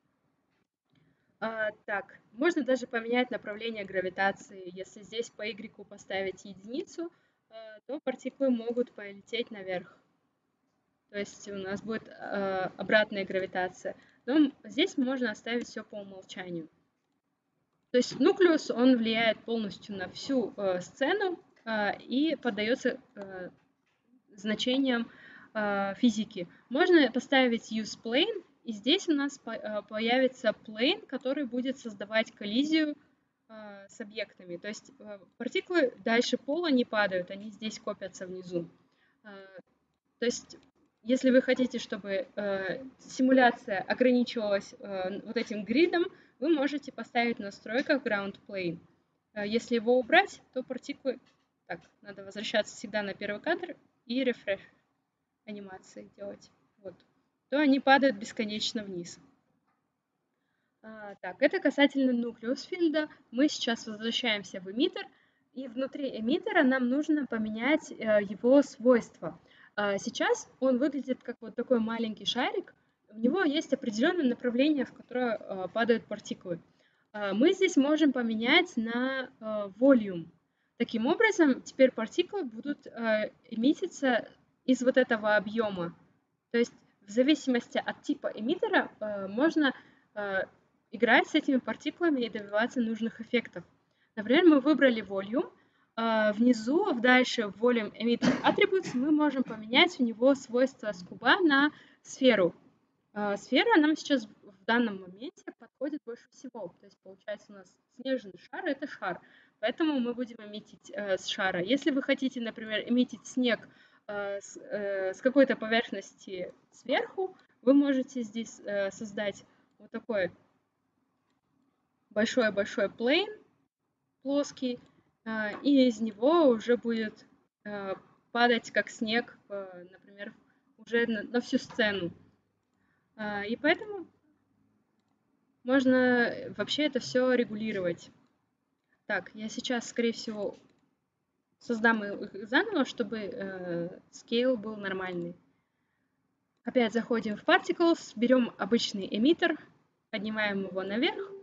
Так, можно даже поменять направление гравитации. Если здесь по Y поставить единицу, то партиклы могут полететь наверх. То есть у нас будет э, обратная гравитация. Но здесь можно оставить все по умолчанию. То есть нуклеус, он влияет полностью на всю э, сцену э, и поддается э, значениям э, физики. Можно поставить use plane, и здесь у нас по, э, появится plane, который будет создавать коллизию э, с объектами. То есть э, партиклы дальше пола не падают, они здесь копятся внизу. Э, то есть если вы хотите, чтобы э, симуляция ограничивалась э, вот этим гридом, вы можете поставить в настройках ground plane. Э, если его убрать, то партиклы... Так, надо возвращаться всегда на первый кадр и рефреш анимации делать. Вот. То они падают бесконечно вниз. А, так, это касательно nucleus field. Мы сейчас возвращаемся в эмиттер, и внутри эмиттера нам нужно поменять э, его свойства. Сейчас он выглядит как вот такой маленький шарик. У него есть определенное направление, в которое падают партиклы. Мы здесь можем поменять на volume. Таким образом, теперь партиклы будут эмититься из вот этого объема. То есть в зависимости от типа эмиттера можно играть с этими партиклами и добиваться нужных эффектов. Например, мы выбрали volume. Внизу, дальше в Volume Emitter Attributes мы можем поменять у него свойства с куба на сферу. Сфера нам сейчас в данном моменте подходит больше всего. То есть получается у нас снежный шар — это шар. Поэтому мы будем эмитить с шара. Если вы хотите, например, эмитить снег с, с какой-то поверхности сверху, вы можете здесь создать вот такой большой-большой plane плоский, и из него уже будет падать как снег, например, уже на, на всю сцену. И поэтому можно вообще это все регулировать. Так, я сейчас, скорее всего, создам их заново, чтобы scale был нормальный. Опять заходим в Particles, берем обычный эмиттер, поднимаем его наверх.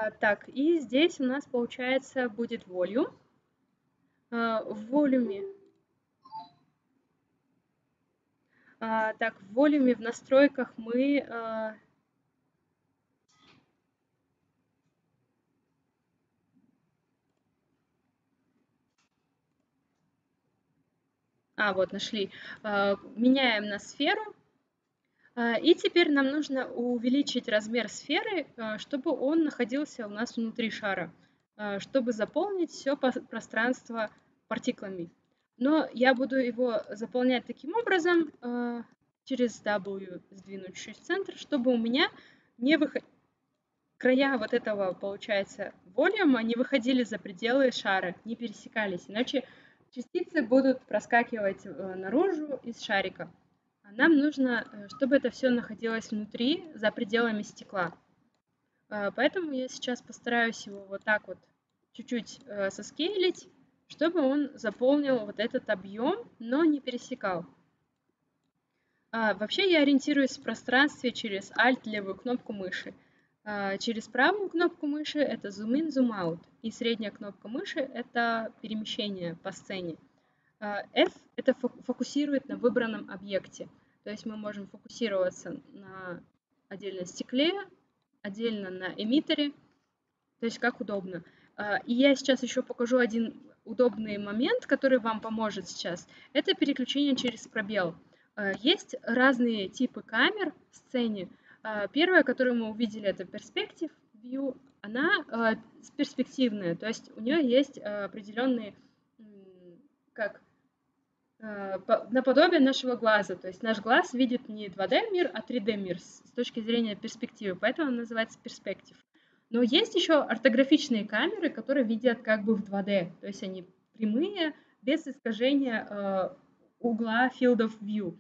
А, так, и здесь у нас, получается, будет volume. А, в волюме... А, так, в волюме в настройках мы... А, а вот, нашли. А, меняем на сферу. А, и теперь нам нужно увеличить размер сферы, а, чтобы он находился у нас внутри шара, а, чтобы заполнить все пространство партиклами. Но я буду его заполнять таким образом, а, через W сдвинуть чуть в центр, чтобы у меня не выходили края вот этого, получается, волюма не выходили за пределы шара, не пересекались, иначе частицы будут проскакивать наружу из шарика. Нам нужно, чтобы это все находилось внутри, за пределами стекла. Поэтому я сейчас постараюсь его вот так вот чуть-чуть соскейлить, чтобы он заполнил вот этот объем, но не пересекал. Вообще я ориентируюсь в пространстве через Alt левую кнопку мыши. Через правую кнопку мыши это Zoom In, Zoom Out. И средняя кнопка мыши это перемещение по сцене. F это фокусирует на выбранном объекте. То есть мы можем фокусироваться на отдельно стекле, отдельно на эмиттере, то есть как удобно. И я сейчас еще покажу один удобный момент, который вам поможет сейчас. Это переключение через пробел. Есть разные типы камер в сцене. Первая, которую мы увидели, это Perspective View. Она перспективная, то есть у нее есть определенные, как наподобие нашего глаза. То есть наш глаз видит не два дэ мир, а три дэ мир с точки зрения перспективы, поэтому он называется перспектив. Но есть еще ортографичные камеры, которые видят как бы в два дэ, то есть они прямые, без искажения э, угла field of view.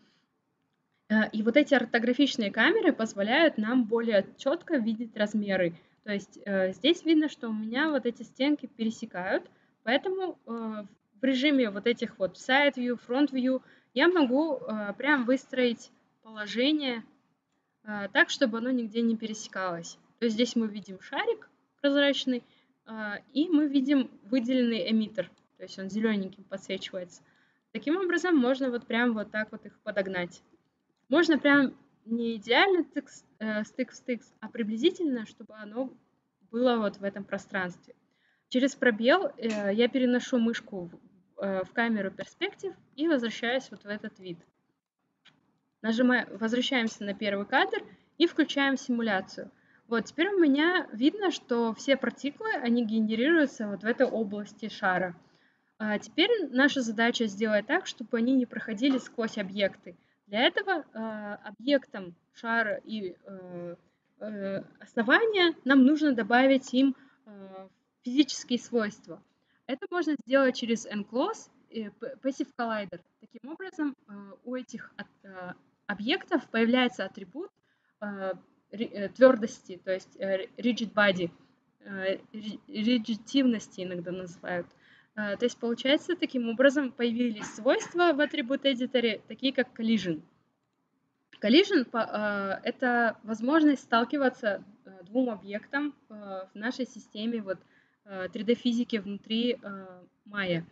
И вот эти ортографичные камеры позволяют нам более четко видеть размеры. То есть э, здесь видно, что у меня вот эти стенки пересекают, поэтому э, в режиме вот этих вот side view, front view я могу э, прям выстроить положение э, так, чтобы оно нигде не пересекалось. То есть здесь мы видим шарик прозрачный, э, и мы видим выделенный эмиттер, то есть он зелененьким подсвечивается. Таким образом можно вот прям вот так вот их подогнать. Можно прям не идеально стык в стык, а приблизительно, чтобы оно было вот в этом пространстве. Через пробел э, я переношу мышку в, э, в камеру перспектив и возвращаюсь вот в этот вид. Нажимаем, возвращаемся на первый кадр и включаем симуляцию. Вот теперь у меня видно, что все партиклы, они генерируются вот в этой области шара. А теперь наша задача сделать так, чтобы они не проходили сквозь объекты. Для этого э, объектам шара и э, э, основания нам нужно добавить им э, физические свойства. Это можно сделать через Enclose и Passive Collider. Таким образом, э, у этих э, объектов появляется атрибут э, твердости, то есть э, rigid body, э, rigidивности иногда называют. То есть, получается, таким образом появились свойства в атрибут-эдиторе, такие как collision. Collision – это возможность сталкиваться двум объектам в нашей системе вот, три дэ-физики внутри Maya.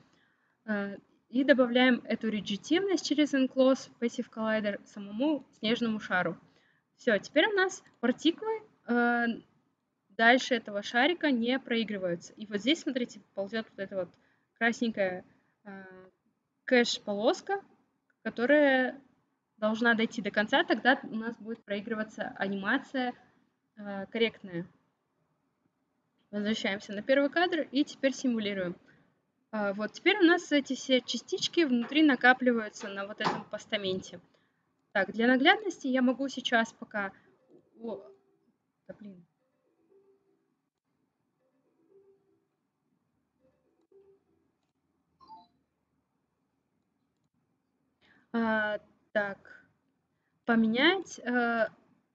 И добавляем эту rigidивность через Enclose Passive Collider самому снежному шару. Все, теперь у нас партиклы дальше этого шарика не проигрываются. И вот здесь, смотрите, ползет вот эта вот красненькая э, кэш-полоска, которая должна дойти до конца, тогда у нас будет проигрываться анимация э, корректная. Возвращаемся на первый кадр и теперь симулируем. Э, вот теперь у нас эти все частички внутри накапливаются на вот этом постаменте. Так, для наглядности я могу сейчас пока... О, да, блин. А, так, поменять э,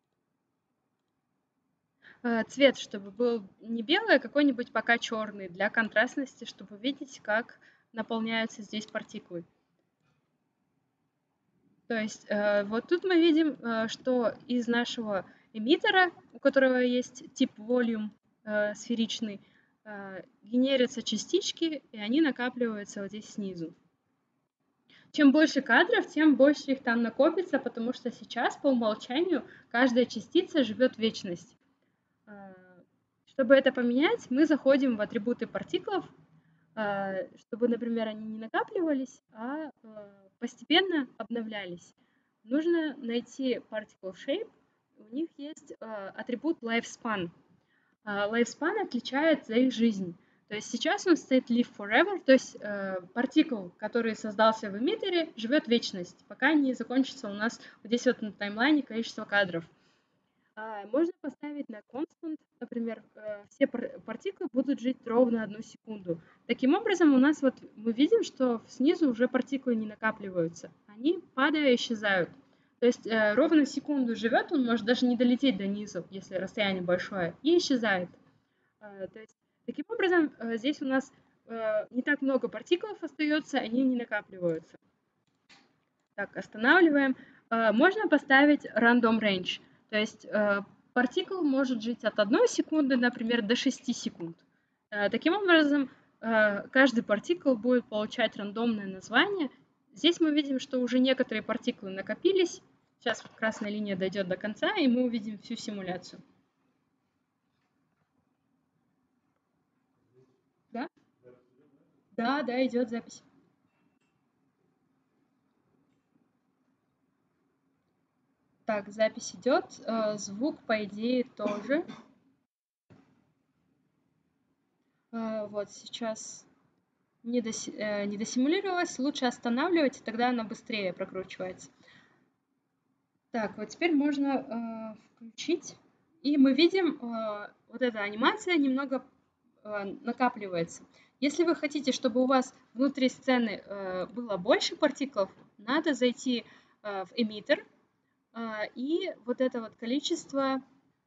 э, цвет, чтобы был не белый, а какой-нибудь пока черный, для контрастности, чтобы видеть, как наполняются здесь партиклы. То есть э, вот тут мы видим, э, что из нашего эмиттера, у которого есть тип volume, э, сферичный, э, генерятся частички, и они накапливаются вот здесь снизу. Чем больше кадров, тем больше их там накопится, потому что сейчас по умолчанию каждая частица живет вечность. Э, Чтобы это поменять, мы заходим в атрибуты партиклов, э, чтобы, например, они не накапливались, а э, постепенно обновлялись. Нужно найти particle shape. У них есть э, атрибут lifespan. Э, lifespan отличает за их жизнь. То есть сейчас он стоит live forever, то есть э, партикл, который создался в эмиттере, живет вечность, пока не закончится у нас вот здесь вот на таймлайне количество кадров. А, можно поставить на constant, например, э, все пар- партиклы будут жить ровно одну секунду. Таким образом, у нас вот мы видим, что снизу уже партиклы не накапливаются, они падая исчезают. То есть э, ровно секунду живет, он может даже не долететь до низу, если расстояние большое, и исчезает. Э, то есть таким образом э, здесь у нас э, не так много партиклов остается, они не накапливаются. Так, останавливаем. Э, можно поставить random range. То есть э, партикл может жить от одной секунды, например, до шести секунд. Э, таким образом, э, каждый партикл будет получать рандомное название. Здесь мы видим, что уже некоторые партиклы накопились. Сейчас красная линия дойдет до конца, и мы увидим всю симуляцию. Да? Да, да, идет запись. Так, запись идет. Э, звук, по идее, тоже. Э, вот сейчас не, доси, э, не досимулировалась, лучше останавливать, и тогда она быстрее прокручивается. Так, вот теперь можно э, включить, и мы видим, э, вот эта анимация немного э, накапливается. Если вы хотите, чтобы у вас внутри сцены э, было больше партиклов, надо зайти э, в эмиттер, э, и вот это вот количество...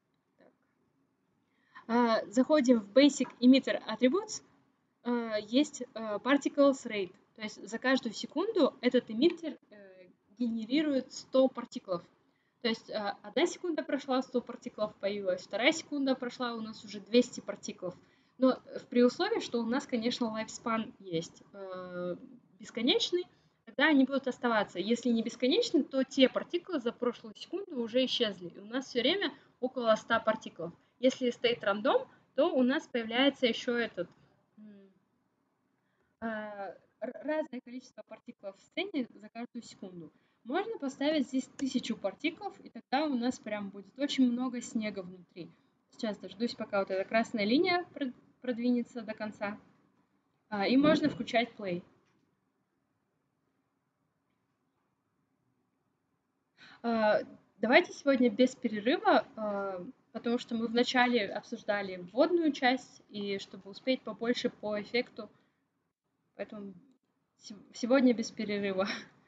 Э, заходим в Basic Emitter Attributes, э, есть э, Particles Rate. То есть за каждую секунду этот эмиттер э, генерирует сто партиклов. То есть э, одна секунда прошла, сто партиклов появилось, вторая секунда прошла, у нас уже двести партиклов. Но при условии, что у нас, конечно, lifespan есть э, бесконечный, тогда они будут оставаться. Если не бесконечный, то те партиклы за прошлую секунду уже исчезли. И у нас все время около ста партиклов. Если стоит рандом, то у нас появляется еще этот э, разное количество партиклов в сцене за каждую секунду. Можно поставить здесь тысячу партиклов, и тогда у нас прям будет очень много снега внутри. Сейчас дождусь, пока вот эта красная линия продвинется до конца. А, и можно включать play. А, давайте сегодня без перерыва, а, потому что мы вначале обсуждали вводную часть, и чтобы успеть побольше по эффекту, поэтому сегодня без перерыва.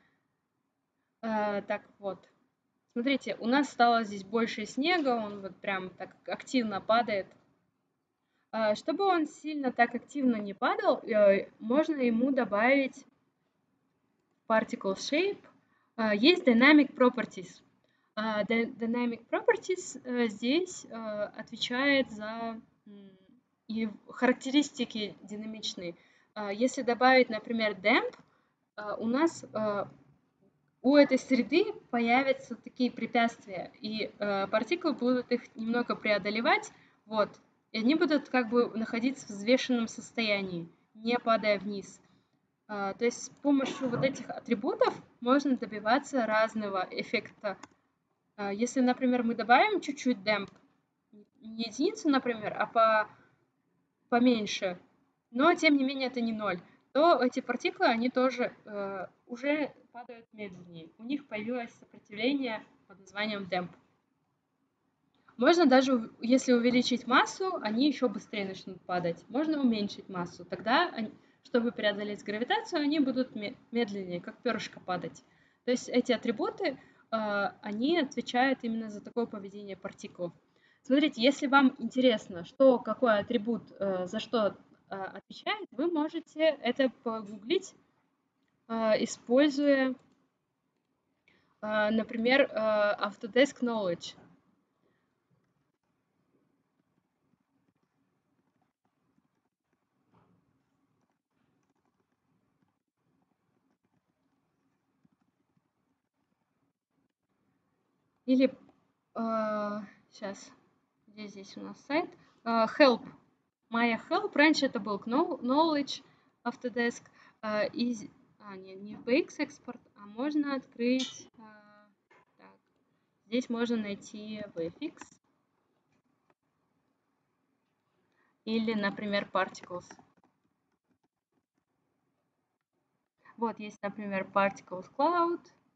А, так вот. Смотрите, у нас стало здесь больше снега, он вот прям так активно падает. А, чтобы он сильно так активно не падал, э, можно ему добавить particle shape. А, есть dynamic properties. А, dynamic properties э, здесь э, отвечает за и характеристики динамичные. А, если добавить, например, damp, у нас у этой среды появятся такие препятствия, и э, партиклы будут их немного преодолевать, вот, и они будут как бы находиться в взвешенном состоянии, не падая вниз. А, то есть с помощью вот этих атрибутов можно добиваться разного эффекта. А, если, например, мы добавим чуть-чуть damp, не единицу, например, а по, поменьше, но тем не менее это не ноль, то эти партиклы, они тоже э, уже падают медленнее. У них появилось сопротивление под названием damp. Можно даже, если увеличить массу, они еще быстрее начнут падать. Можно уменьшить массу. Тогда, они, чтобы преодолеть гравитацию, они будут медленнее, как перышко падать. То есть эти атрибуты, э, они отвечают именно за такое поведение партиклов. Смотрите, если вам интересно, что, какой атрибут э, за что э, отвечает, вы можете это погуглить, э, используя, э, например, э, Autodesk Knowledge. или сейчас, где здесь у нас сайт? Uh, help. Maya Help. Раньше это был Knowledge Autodesk. Uh, и, а, не, не в би икс экспорт, а можно открыть... Uh, так, здесь можно найти ви эф икс. Или, например, Particles. Вот есть, например, Particles Cloud.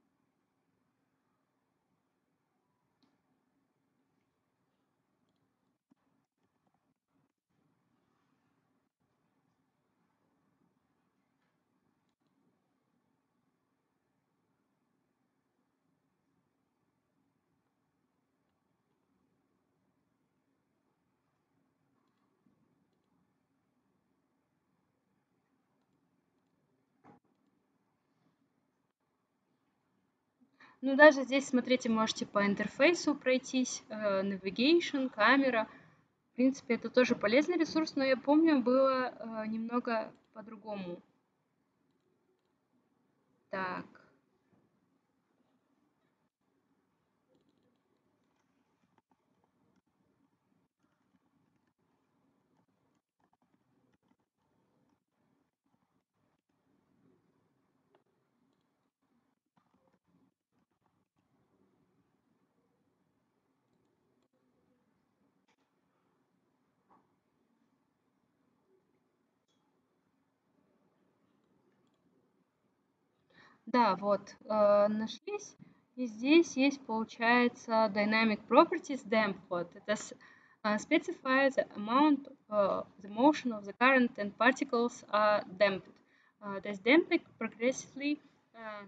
Ну, даже здесь, смотрите, можете по интерфейсу пройтись, э, navigation, камера. В принципе, это тоже полезный ресурс, но я помню, было э, немного по-другому. Так. Да, вот, э, нашлись. И здесь есть, получается, Dynamic Properties Damp. Вот, это с- uh, specifies the amount, uh, the motion of the current and particles are damped. Uh, this damping progressively uh,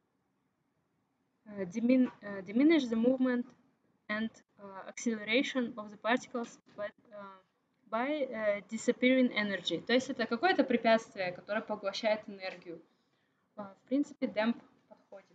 uh, dimin- uh, diminish the movement and uh, acceleration of the particles by, uh, by uh, disappearing energy. То есть это какое-то препятствие, которое поглощает энергию. Uh, в принципе, дамп подходит.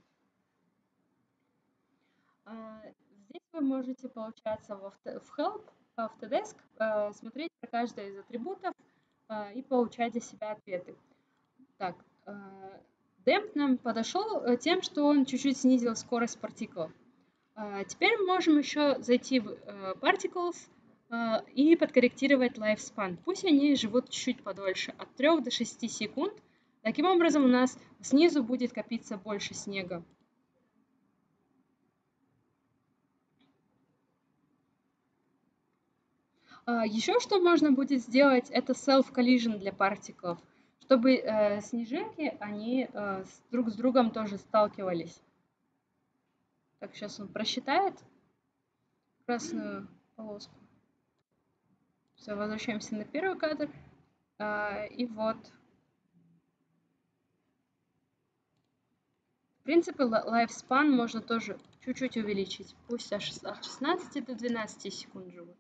Здесь вы можете, получаться, в Help, в Autodesk, смотреть про каждый из атрибутов и получать для себя ответы. Так, Damp нам подошел тем, что он чуть-чуть снизил скорость партиклов. Теперь мы можем еще зайти в Particles и подкорректировать lifespan. Пусть они живут чуть подольше, от трёх до шести секунд. Таким образом, у нас снизу будет копиться больше снега. Еще что можно будет сделать, это self-collision для партиклов, чтобы э, снежинки, они э, с, друг с другом тоже сталкивались. Так, сейчас он просчитает красную полоску. Все, возвращаемся на первый кадр. Э, и вот. В принципе, lifespan можно тоже чуть-чуть увеличить. Пусть от шестнадцати до двенадцати секунд живут.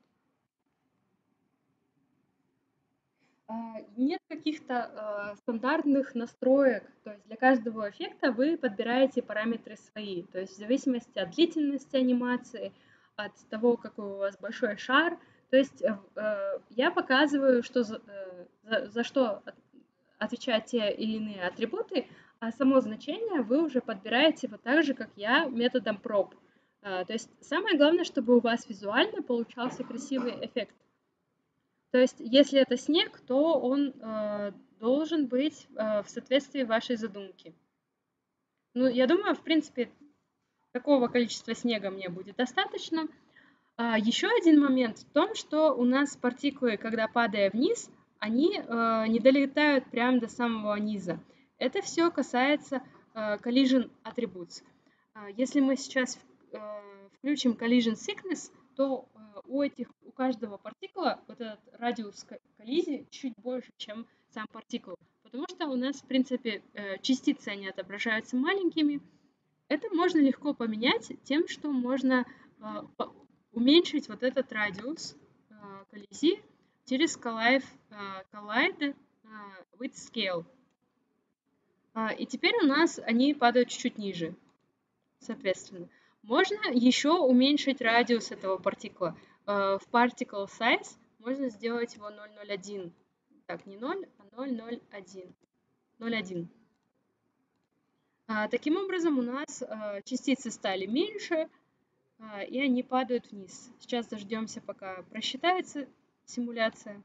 Нет каких-то э, стандартных настроек, то есть для каждого эффекта вы подбираете параметры свои, то есть в зависимости от длительности анимации, от того, какой у вас большой шар. То есть э, я показываю, что за, э, за, за что отвечают те или иные атрибуты, а само значение вы уже подбираете вот так же, как я, методом проб. Э, то есть самое главное, чтобы у вас визуально получался красивый эффект. То есть, если это снег, то он э, должен быть э, в соответствии вашей задумки. Ну, я думаю, в принципе, такого количества снега мне будет достаточно. А, еще один момент в том, что у нас партиклы, когда падая вниз, они э, не долетают прямо до самого низа. Это все касается э, collision attributes. Если мы сейчас э, включим collision thickness, то э, у этих у каждого партикула вот этот радиус коллизии чуть больше, чем сам партикул, потому что у нас в принципе э, частицы они отображаются маленькими. Это можно легко поменять тем, что можно э, уменьшить вот этот радиус э, коллизии через collide, э, collide э, with scale. Э, и теперь у нас они падают чуть-чуть ниже. Соответственно, можно еще уменьшить радиус этого партикла. В particle size можно сделать его ноль целых ноль один. Так, не ноль, а ноль целых ноль один. ноль целых один. Таким образом, у нас частицы стали меньше, а, и они падают вниз. Сейчас дождемся, пока просчитается симуляция.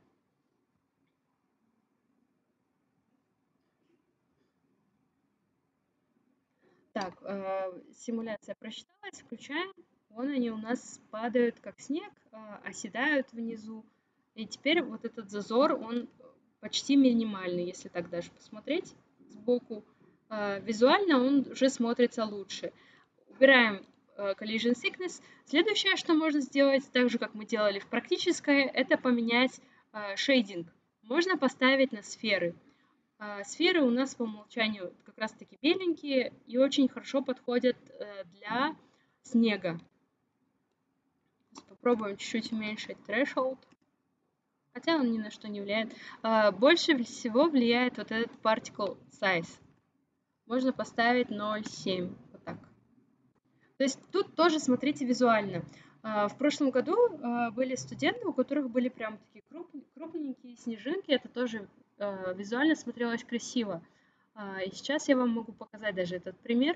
Так, э, симуляция просчиталась, включаем. Вон они у нас падают как снег, э, оседают внизу. И теперь вот этот зазор, он почти минимальный, если так даже посмотреть сбоку. Э, визуально он уже смотрится лучше. Убираем э, collision thickness. Следующее, что можно сделать, так же как мы делали в практической, это поменять э, шейдинг. Можно поставить на сферы. А, Сферы у нас по умолчанию как раз-таки беленькие и очень хорошо подходят э, для снега. Попробуем чуть-чуть уменьшить threshold, хотя он ни на что не влияет. А, Больше всего влияет вот этот particle size. Можно поставить ноль целых семь десятых, вот так. То есть тут тоже смотрите визуально. А, В прошлом году а, были студенты, у которых были прям такие круп- крупненькие снежинки. Это тоже а, визуально смотрелось красиво. А, И сейчас я вам могу показать даже этот пример.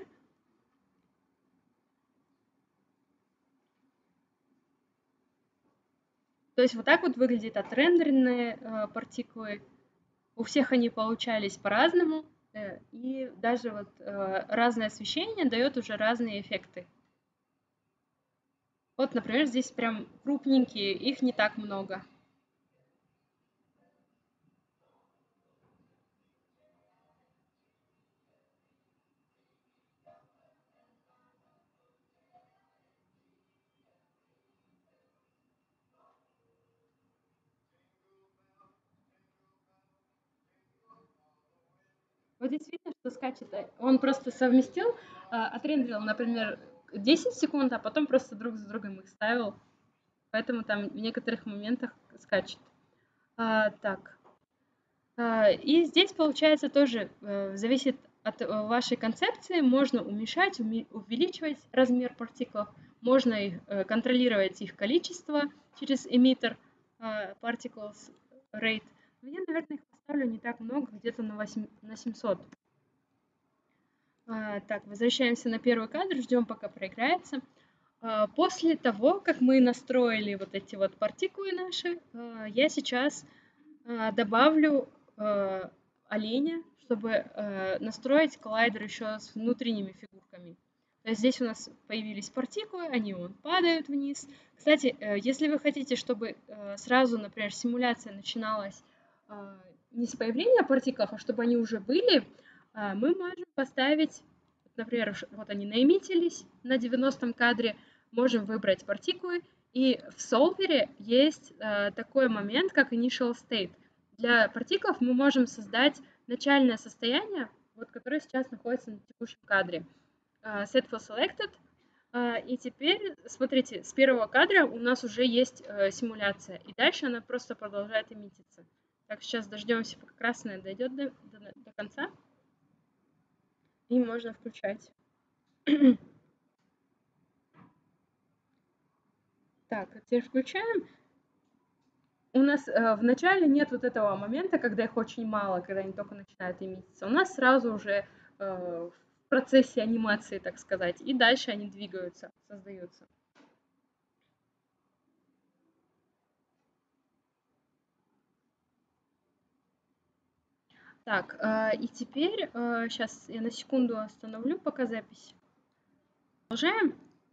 То есть вот так вот выглядят отрендеренные э, партиклы. У всех они получались по-разному. э, И даже вот э, разное освещение дает уже разные эффекты. Вот, например, здесь прям крупненькие, их не так много. Вот здесь видно, что скачет. э, Он просто совместил, э, отрендерил, например, десять секунд, а потом просто друг за другом их ставил. Поэтому там в некоторых моментах скачет. А, так. А, И здесь, получается, тоже э, зависит от э, вашей концепции. Можно уменьшать, уме- увеличивать размер партиклов, можно их, э, контролировать их количество через эмиттер э, particles rate. Но я, наверное, их поставлю не так много, где-то на, восемь на семьсот. А, Так, возвращаемся на первый кадр, ждем, пока проиграется. А, После того, как мы настроили вот эти вот партикулы наши, а, я сейчас а, добавлю э, оленя, чтобы э, настроить коллайдер еще с внутренними фигурками. То есть здесь у нас появились партикулы, они вон падают вниз. Кстати, э, если вы хотите, чтобы э, сразу, например, симуляция начиналась э, не с появления партиклов, а чтобы они уже были, э, мы можем поставить, например, вот они наимитились на девяностом кадре, можем выбрать партикулы, и в солвере есть э, такой момент, как initial state. Для партиклов мы можем создать начальное состояние, вот, которое сейчас находится на текущем кадре. Э, set for selected. Э, и теперь, смотрите, с первого кадра у нас уже есть э, симуляция, и дальше она просто продолжает эмититься. Так, сейчас дождемся, пока красная дойдет до, до, до конца, и можно включать. Так, теперь включаем. У нас э, в начале нет вот этого момента, когда их очень мало, когда они только начинают эмититься. У нас сразу уже э, в процессе анимации, так сказать, и дальше они двигаются, создаются. Так, э, и теперь, э, сейчас я на секунду остановлю пока запись. Продолжаем.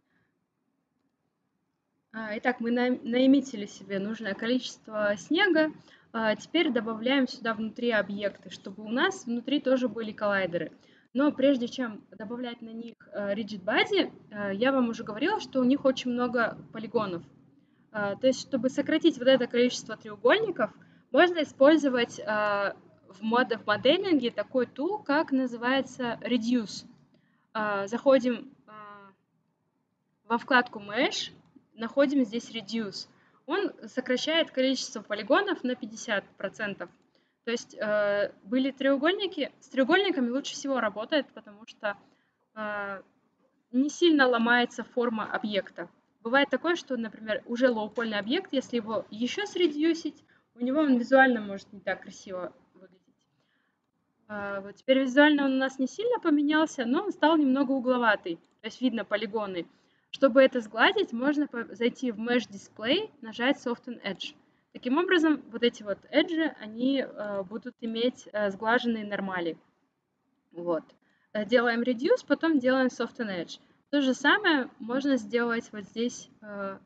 А, Итак, мы на- наиметили себе нужное количество снега. А, Теперь добавляем сюда внутри объекты, чтобы у нас внутри тоже были коллайдеры. Но прежде чем добавлять на них э, rigid body, э, я вам уже говорила, что у них очень много полигонов. А, То есть, чтобы сократить вот это количество треугольников, можно использовать а, в мод- в моделинге такой tool, как называется Reduce. А, Заходим а, во вкладку Mesh, находим здесь Reduce. Он сокращает количество полигонов на пятьдесят процентов. То есть э, были треугольники. С треугольниками лучше всего работает, потому что э, не сильно ломается форма объекта. Бывает такое, что, например, уже лоу-польный объект, если его еще средьюсить, у него он визуально может не так красиво выглядеть. А, вот теперь визуально он у нас не сильно поменялся, но он стал немного угловатый. То есть видно полигоны. Чтобы это сгладить, можно зайти в Mesh Display, нажать Soften Edge. Таким образом, вот эти вот эджи, они э, будут иметь э, сглаженные нормали. Вот. Делаем Reduce, потом делаем Soften Edge. То же самое можно сделать вот здесь э,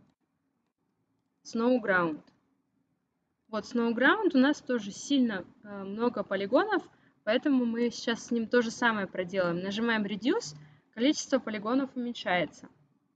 Snowground. Вот Snowground у нас тоже сильно э, много полигонов, поэтому мы сейчас с ним то же самое проделаем. Нажимаем Reduce, количество полигонов уменьшается.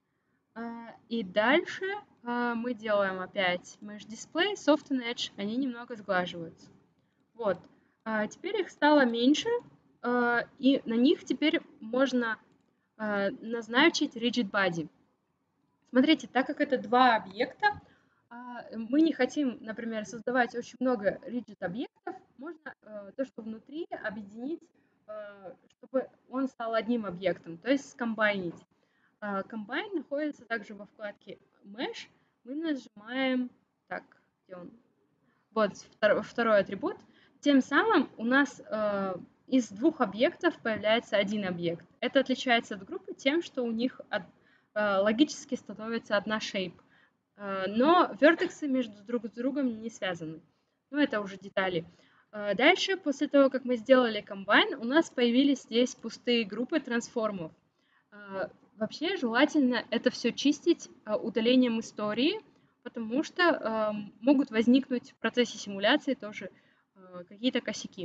Uh, и дальше uh, мы делаем опять Mesh Display, Soften Edge, они немного сглаживаются. Вот. Uh, теперь их стало меньше, uh, и на них теперь можно uh, назначить Rigid Body. Смотрите, так как это два объекта, uh, мы не хотим, например, создавать очень много Rigid объектов, можно uh, то, что внутри, объединить, uh, чтобы он стал одним объектом, то есть скомбайнить. Combine находится также во вкладке Mesh. Мы нажимаем, так, где он? Вот второй, второй атрибут. Тем самым у нас э, из двух объектов появляется один объект. Это отличается от группы тем, что у них от, э, логически становится одна shape. Э, но вертексы между друг с другом не связаны. Ну, это уже детали. Э, дальше, после того, как мы сделали Combine, у нас появились здесь пустые группы трансформов. Э, Вообще желательно это все чистить э, удалением истории, потому что э, могут возникнуть в процессе симуляции тоже э, какие-то косяки.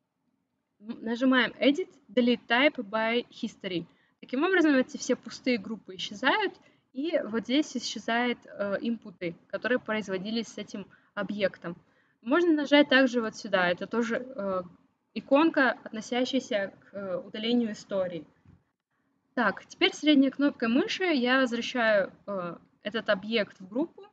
Нажимаем Edit, Delete Type by History. Таким образом, эти все пустые группы исчезают, и вот здесь исчезают э, инпуты, которые производились с этим объектом. Можно нажать также вот сюда, это тоже э, иконка, относящаяся к э, удалению истории. Так, теперь средней кнопкой мыши я возвращаю э, этот объект в группу.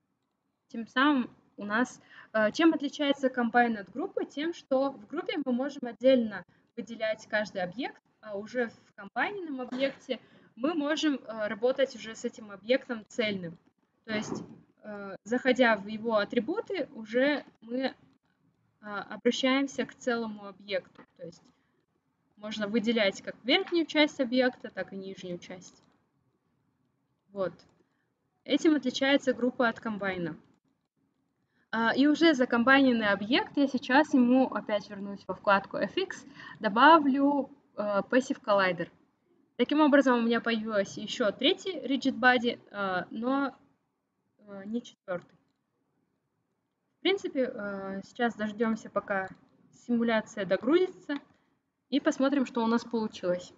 Тем самым у нас... Э, чем отличается Combine от группы? Тем, что в группе мы можем отдельно выделять каждый объект, а уже в комбайненном объекте мы можем э, работать уже с этим объектом цельным. То есть, э, заходя в его атрибуты, уже мы э, обращаемся к целому объекту. То есть можно выделять как верхнюю часть объекта, так и нижнюю часть. Вот. Этим отличается группа от комбайна. И уже закомбайненный объект я сейчас ему, опять вернусь во вкладку эф икс, добавлю Passive Collider. Таким образом у меня появился еще третий Rigid Body, но не четвертый. В принципе, сейчас дождемся, пока симуляция догрузится, и посмотрим, что у нас получилось.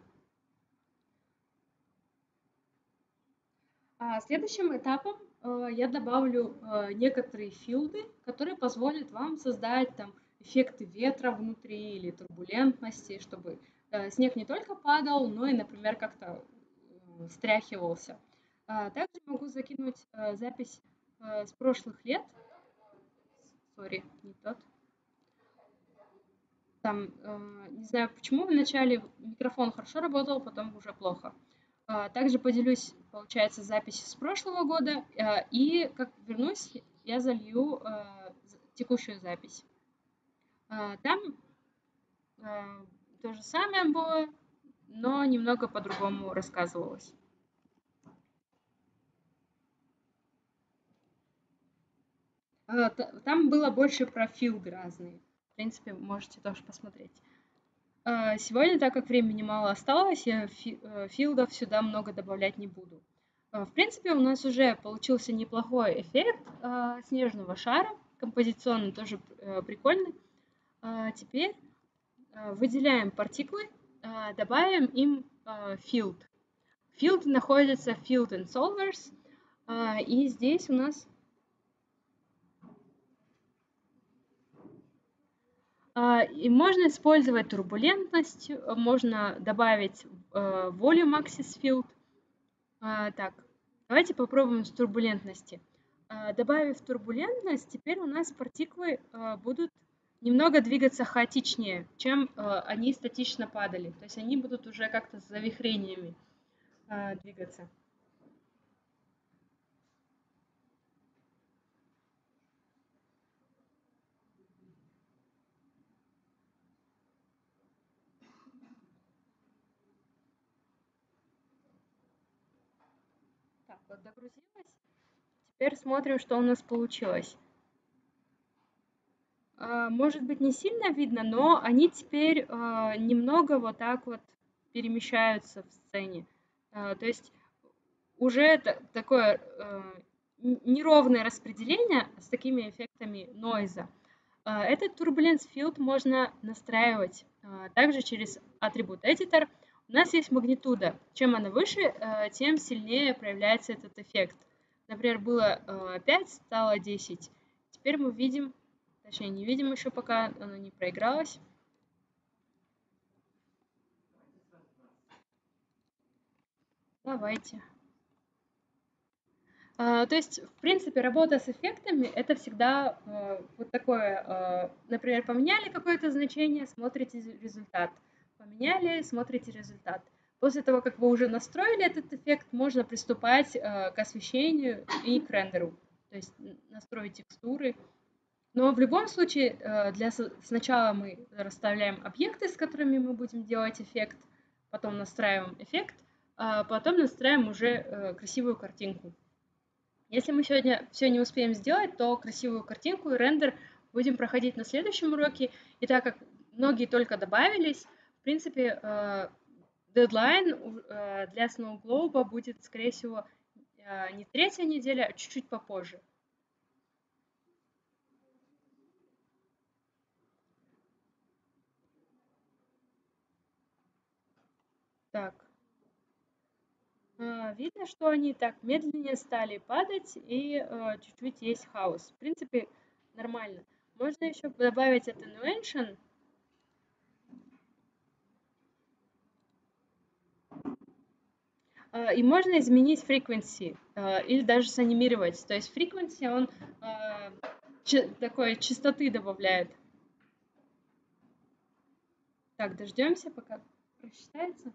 Следующим этапом я добавлю некоторые филды, которые позволят вам создать там эффекты ветра внутри или турбулентности, чтобы снег не только падал, но и, например, как-то встряхивался. Также могу закинуть запись с прошлых лет. Сори, не тот. Там, не знаю, почему вначале микрофон хорошо работал, потом уже плохо. Также поделюсь, получается, запись с прошлого года, и как вернусь, я залью текущую запись. Там то же самое было, но немного по-другому рассказывалось. Там было больше про филды разные. В принципе, можете тоже посмотреть. Сегодня, так как времени мало осталось, я филдов сюда много добавлять не буду. В принципе, у нас уже получился неплохой эффект снежного шара. Композиционно тоже прикольный. Теперь выделяем партиклы, добавим им field. Field находится в Field and Solvers. И здесь у нас и можно использовать турбулентность, можно добавить Volume Axis Field. Так, давайте попробуем с турбулентности. Добавив турбулентность, теперь у нас партиклы будут немного двигаться хаотичнее, чем они статично падали. То есть они будут уже как-то с завихрениями двигаться. вот догрузилось. Теперь смотрим, что у нас получилось. А, Может быть, не сильно видно, но они теперь а, немного вот так вот перемещаются в сцене. А, То есть уже та- такое э, н- неровное распределение с такими эффектами нойза. А, Этот Turbulence Field можно настраивать а, также через атрибут Editor. У нас есть магнитуда. Чем она выше, э, тем сильнее проявляется этот эффект. Например, было э, пять, стало десять. Теперь мы видим, точнее не видим еще, пока оно не проигралось. Давайте. А, То есть, в принципе, работа с эффектами — это всегда э, вот такое, э, например, поменяли какое-то значение, смотрите результат. Поменяли, смотрите результат. После того, как вы уже настроили этот эффект, можно приступать э, к освещению и к рендеру. То есть н- настроить текстуры. Но в любом случае, э, для, со- сначала мы расставляем объекты, с которыми мы будем делать эффект, потом настраиваем эффект, а потом настраиваем уже э, красивую картинку. Если мы сегодня все не успеем сделать, то красивую картинку и рендер будем проходить на следующем уроке. И так как многие только добавились, в принципе, э, дедлайн э, для Snow Globe будет, скорее всего, э, не третья неделя, а чуть-чуть попозже. Так, э, видно, что они так медленнее стали падать, и э, чуть-чуть есть хаос. В принципе, нормально. Можно еще добавить attenuation. А, И можно изменить frequency а, или даже санимировать. То есть frequency он а, чи- такой частоты добавляет. Так, дождемся, пока просчитается.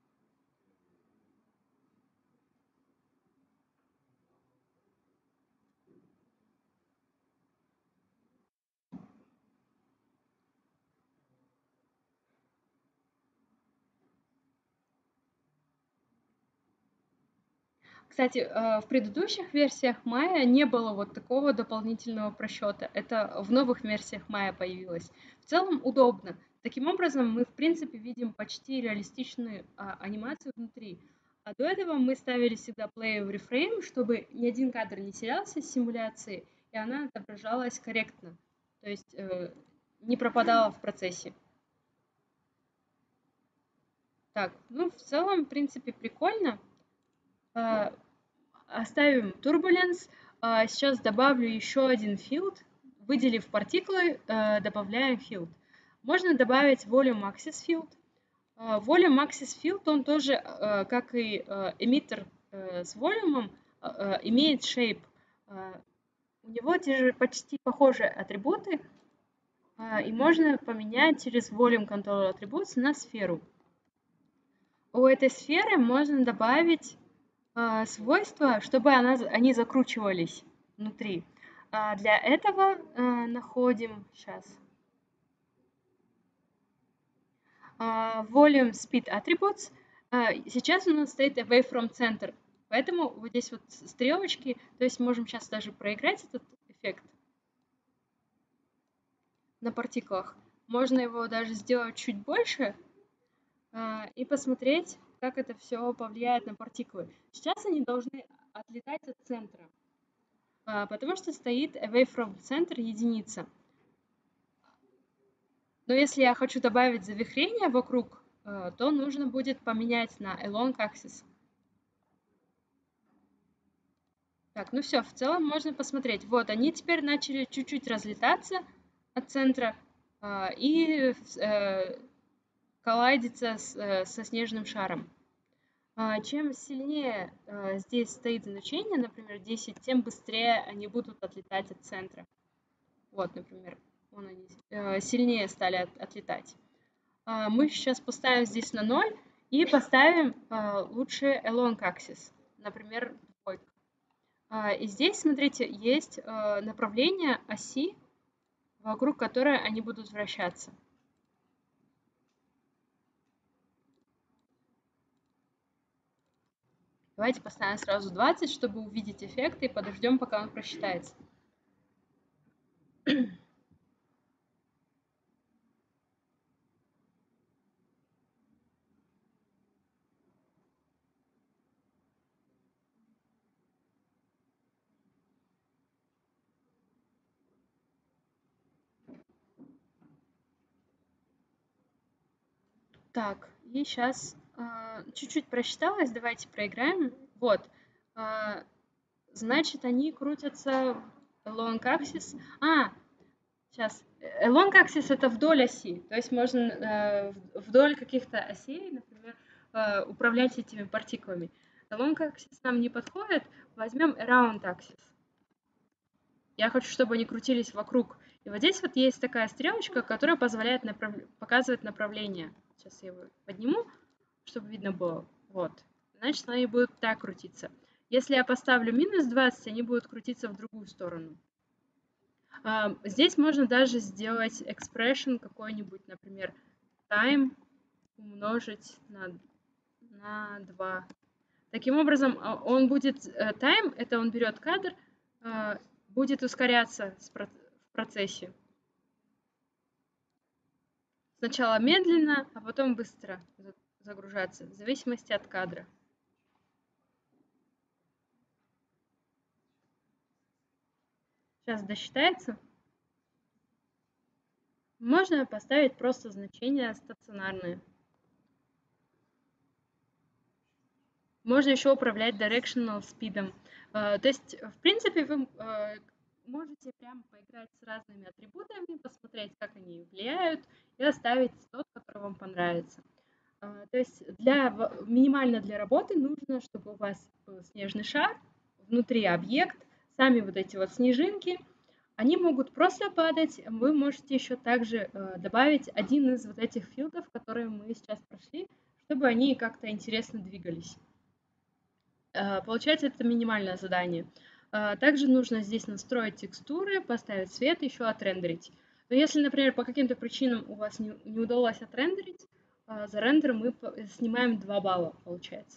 Кстати, а, в предыдущих версиях Maya не было вот такого дополнительного просчета. Это в новых версиях Maya появилось. В целом удобно. Таким образом, мы, в принципе, видим почти реалистичную а, анимацию внутри. А до этого мы ставили всегда play в reframe, чтобы ни один кадр не терялся с симуляции, и она отображалась корректно. То есть э, не пропадала в процессе. Так, ну, в целом, в принципе, прикольно. А, Оставим Turbulence. А, Сейчас добавлю еще один field. Выделив партиклы, э, добавляем field. Можно добавить Volume Axis Field. А, Volume Axis Field, он тоже, э, как и э, эмиттер э, с волюмом, э, э, имеет shape. А, У него те же почти похожие атрибуты, а, и можно поменять через Volume Control Attributes на сферу. У этой сферы можно добавить а, свойства, чтобы она, они закручивались внутри. А, для этого а, находим сейчас а, Volume Speed Attributes. А, сейчас у нас стоит Away from Center, поэтому вот здесь вот стрелочки, то есть можем сейчас даже проиграть этот эффект на партиклах. Можно его даже сделать чуть больше а, и посмотреть, как это все повлияет на партиклы. Сейчас они должны отлетать от центра, а, потому что стоит away from center единица. Но если я хочу добавить завихрение вокруг, э, то нужно будет поменять на along axis. Так, ну все, в целом можно посмотреть. Вот, они теперь начали чуть-чуть разлетаться от центра а, и э, коллайдиться с, э, со снежным шаром. А, Чем сильнее э, здесь стоит значение, например, десять, тем быстрее они будут отлетать от центра. Вот, например, вон они э, сильнее стали от, отлетать. А, Мы сейчас поставим здесь на ноль и поставим а, лучше along axis, например, двойка. А, И здесь, смотрите, есть а, направление оси, вокруг которой они будут вращаться. Давайте поставим сразу двадцать, чтобы увидеть эффекты, и подождем, пока он просчитается. Так, и сейчас чуть-чуть просчиталось, давайте проиграем. Вот, а, значит, они крутятся long axis. А, сейчас. Long axis это вдоль оси, то есть можно э, вдоль каких-то осей, например, э, управлять этими партиклами. Long axis нам не подходит, возьмем around axis. Я хочу, чтобы они крутились вокруг. И вот здесь вот есть такая стрелочка, которая позволяет направ... показывать направление. Сейчас я его подниму, чтобы видно было. Вот. Значит, они будут так крутиться. Если я поставлю минус двадцать, они будут крутиться в другую сторону. Здесь можно даже сделать expression какой-нибудь, например, time умножить на, на два. Таким образом, он будет, time, это он берет кадр, будет ускоряться в процессе. Сначала медленно, а потом быстро загружаться, в зависимости от кадра. Сейчас досчитается. Можно поставить просто значение стационарное. Можно еще управлять directional speed. То есть, в принципе, вы можете прямо поиграть с разными атрибутами, посмотреть, как они влияют, и оставить тот, который вам понравится. То есть для, минимально для работы нужно, чтобы у вас был снежный шар, внутри объект, сами вот эти вот снежинки, они могут просто падать. Вы можете еще также добавить один из вот этих филдов, которые мы сейчас прошли, чтобы они как-то интересно двигались. Получается, это минимальное задание. Также нужно здесь настроить текстуры, поставить цвет, еще отрендерить. Но если, например, по каким-то причинам у вас не, не удалось отрендерить, за рендер мы снимаем два балла, получается.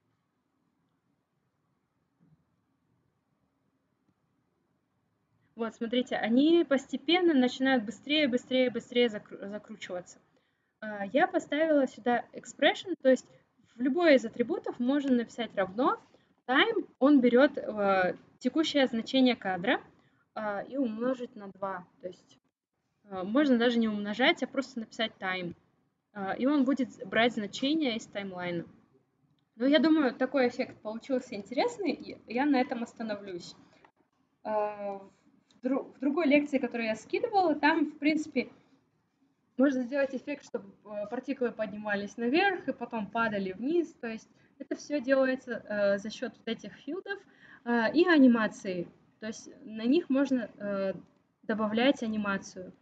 Вот, смотрите, они постепенно начинают быстрее, быстрее, быстрее закручиваться. Я поставила сюда expression, то есть в любой из атрибутов можно написать равно. Time он берет э, текущее значение кадра э, и умножить на два. То есть э, можно даже не умножать, а просто написать time. Э, и он будет брать значение из таймлайна. Ну, я думаю, такой эффект получился интересный, и я на этом остановлюсь. Э, в, дру в другой лекции, которую я скидывала, там, в принципе, можно сделать эффект, чтобы партиклы поднимались наверх и потом падали вниз. То есть это все делается э, за счет вот этих филдов э, и анимации. То есть на них можно э, добавлять анимацию.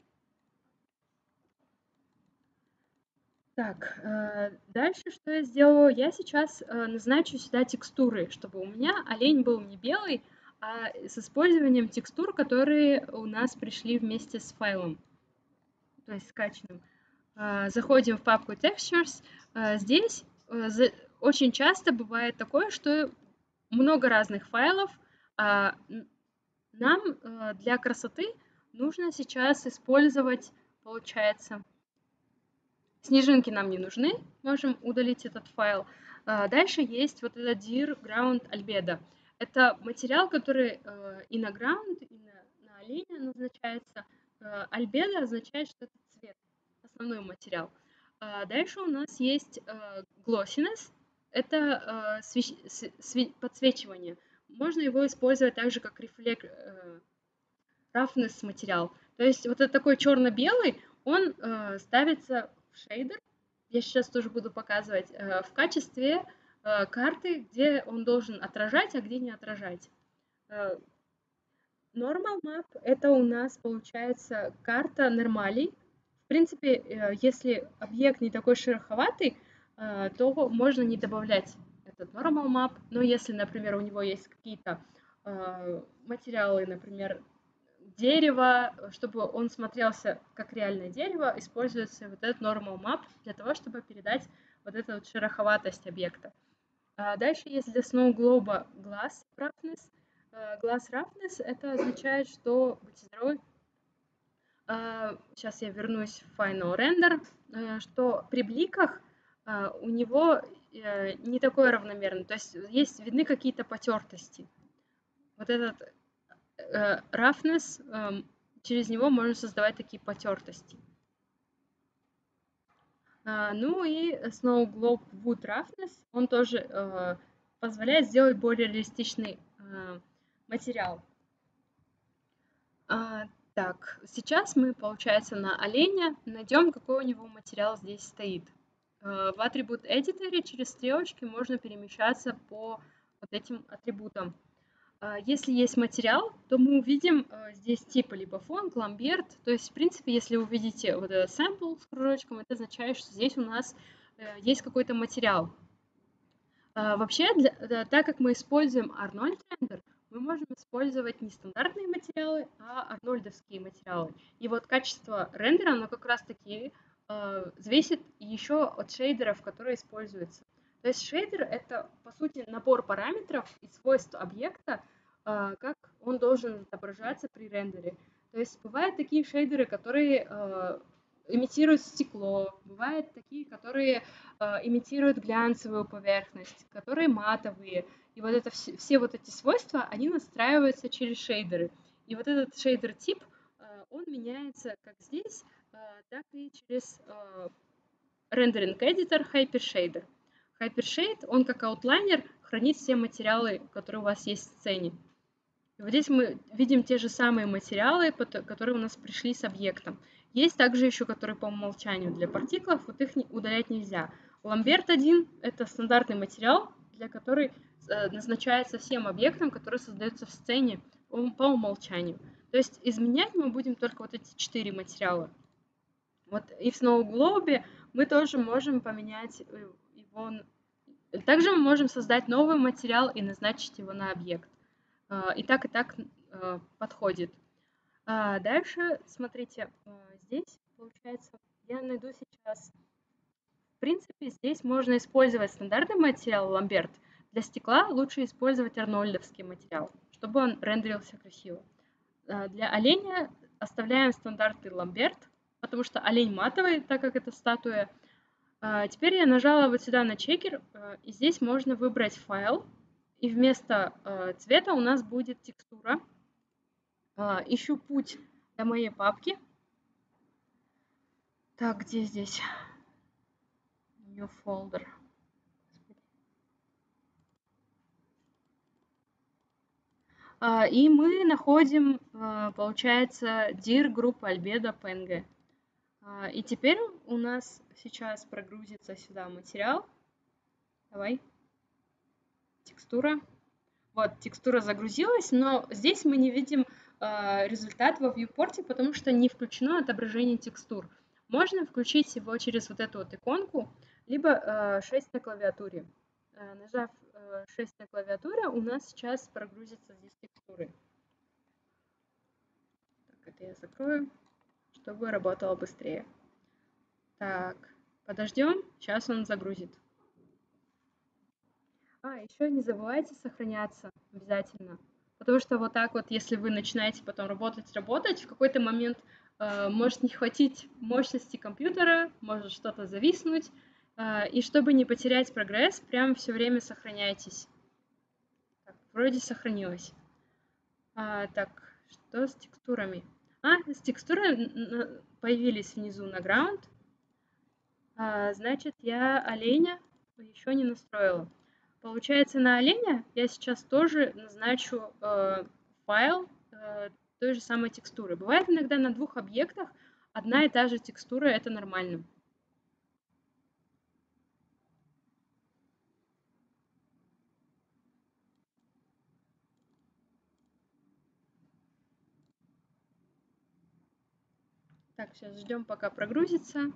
Так, э, дальше что я сделаю? Я сейчас э, назначу сюда текстуры, чтобы у меня олень был не белый, а с использованием текстур, которые у нас пришли вместе с файлом, то есть скачанным. Заходим в папку Textures. Здесь очень часто бывает такое, что много разных файлов. Нам для красоты нужно сейчас использовать, получается, снежинки нам не нужны. Можем удалить этот файл. Дальше есть вот этот dir ground albedo. Это материал, который и на ground, и на, на оленя назначается. Albedo означает, что это цвет, основной материал. Дальше у нас есть glossiness, это подсвечивание. Можно его использовать также как reflect, roughness материал. То есть вот это такой черно-белый, он ставится в шейдер, я сейчас тоже буду показывать, в качестве карты, где он должен отражать, а где не отражать. Normal map это у нас получается карта нормалей. В принципе, если объект не такой шероховатый, то можно не добавлять этот normal map. Но если, например, у него есть какие-то материалы, например, дерево, чтобы он смотрелся как реальное дерево, используется вот этот normal map для того, чтобы передать вот эту вот шероховатость объекта. А дальше есть для Snow Globe Glass Roughness. Э, Glass Roughness это означает, что, будьте здоровы, э, сейчас я вернусь в Final Render, э, что при бликах э, у него э, не такое равномерно, то есть есть видны какие-то потертости. Вот этот э, roughness, э, через него можно создавать такие потертости. А, ну и Snow Globe Wood Roughness, он тоже э, позволяет сделать более реалистичный э, материал. А, так, сейчас мы, получается, на оленя найдем, какой у него материал здесь стоит. Э, в атрибут Editor через стрелочки можно перемещаться по вот этим атрибутам. Если есть материал, то мы увидим э, здесь типа либо фон, ламберт. То есть, в принципе, если вы увидите вот этот sample с кружочком, это означает, что здесь у нас э, есть какой-то материал. А, вообще, для, да, так как мы используем Arnold Render, мы можем использовать не стандартные материалы, а арнольдовские материалы. И вот качество рендера, оно как раз-таки э, зависит еще от шейдеров, которые используются. То есть шейдер — это, по сути, набор параметров и свойств объекта, э, как он должен отображаться при рендере. То есть бывают такие шейдеры, которые э, имитируют стекло, бывают такие, которые э, имитируют глянцевую поверхность, которые матовые. И вот это все, все вот эти свойства, они настраиваются через шейдеры. И вот этот шейдер-тип, э, он меняется как здесь, э, так и через э, Rendering Editor Hypershader. Hypershade, он как аутлайнер хранит все материалы, которые у вас есть в сцене. И вот здесь мы видим те же самые материалы, которые у нас пришли с объектом. Есть также еще, которые по умолчанию для партиклов, вот их удалять нельзя. Ламберт один — это стандартный материал, для который назначается всем объектам, которые создаются в сцене по умолчанию. То есть изменять мы будем только вот эти четыре материала. Вот и в Snow Globe мы тоже можем поменять его. Также мы можем создать новый материал и назначить его на объект. И так, и так подходит. А дальше, смотрите, здесь, получается, я найду сейчас... В принципе, здесь можно использовать стандартный материал ламберт. Для стекла лучше использовать арнольдовский материал, чтобы он рендерился красиво. Для оленя оставляем стандартный ламберт, потому что олень матовый, так как это статуя. Теперь я нажала вот сюда на чекер, и здесь можно выбрать файл, и вместо цвета у нас будет текстура. Ищу путь до моей папки. Так, где здесь? New folder. И мы находим, получается, dir группа albedo png. И теперь у нас сейчас прогрузится сюда материал. Давай. Текстура. Вот, текстура загрузилась, но здесь мы не видим результат во viewport, потому что не включено отображение текстур. Можно включить его через вот эту вот иконку, либо шесть на клавиатуре. Нажав шесть на клавиатуре, у нас сейчас прогрузится здесь текстуры. Так, это я закрою, чтобы работало быстрее. Так, подождем, сейчас он загрузит. А, еще не забывайте сохраняться обязательно. Потому что вот так вот, если вы начинаете потом работать, работать, в какой-то момент э, может не хватить мощности компьютера, может что-то зависнуть. Э, и чтобы не потерять прогресс, прям все время сохраняйтесь. Так, вроде сохранилось. А, так, что с текстурами? А, с текстурами появились внизу на ground. А, значит, я оленя еще не настроила. Получается, на оленя я сейчас тоже назначу э, файл э, той же самой текстуры. Бывает иногда на двух объектах одна и та же текстура, это нормально. Так, сейчас ждем, пока прогрузится.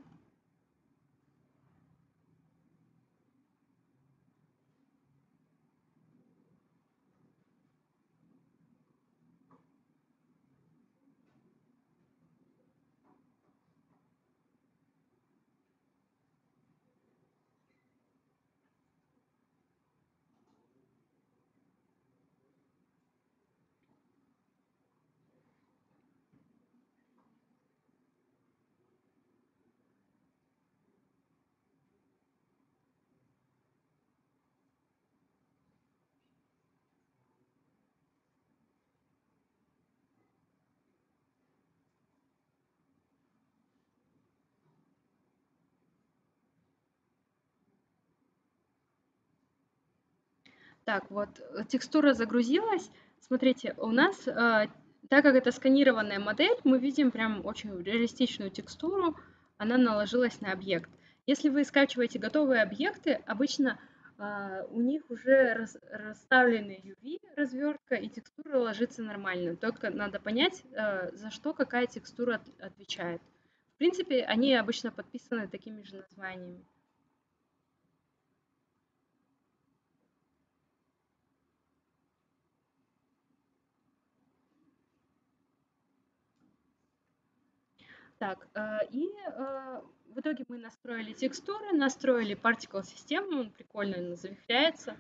Так, вот э, текстура загрузилась. Смотрите, у нас, э, так как это сканированная модель, мы видим прям очень реалистичную текстуру, она наложилась на объект. Если вы скачиваете готовые объекты, обычно а, у них уже рас- расставлены ю ви развертка и текстура ложится нормально. Только надо понять, э, за что какая текстура от- отвечает. В принципе, они обычно подписаны такими же названиями. Так, э, и э, в итоге мы настроили текстуры, настроили particle систему, он прикольно завихряется.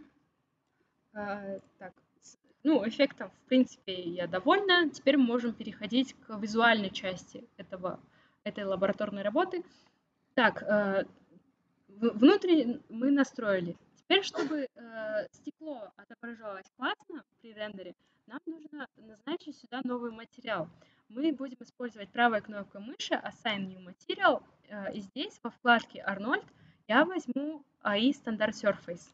Э, Так, с- ну, эффектом, в принципе, я довольна. Теперь мы можем переходить к визуальной части этого, этой лабораторной работы. Так, э, в- внутри мы настроили. Теперь, чтобы э, стекло отображалось классно при рендере, нам нужно назначить сюда новый материал. Мы будем использовать правой кнопкой мыши Assign New Material. э, И здесь во вкладке Arnold я возьму эй ай Standard Surface.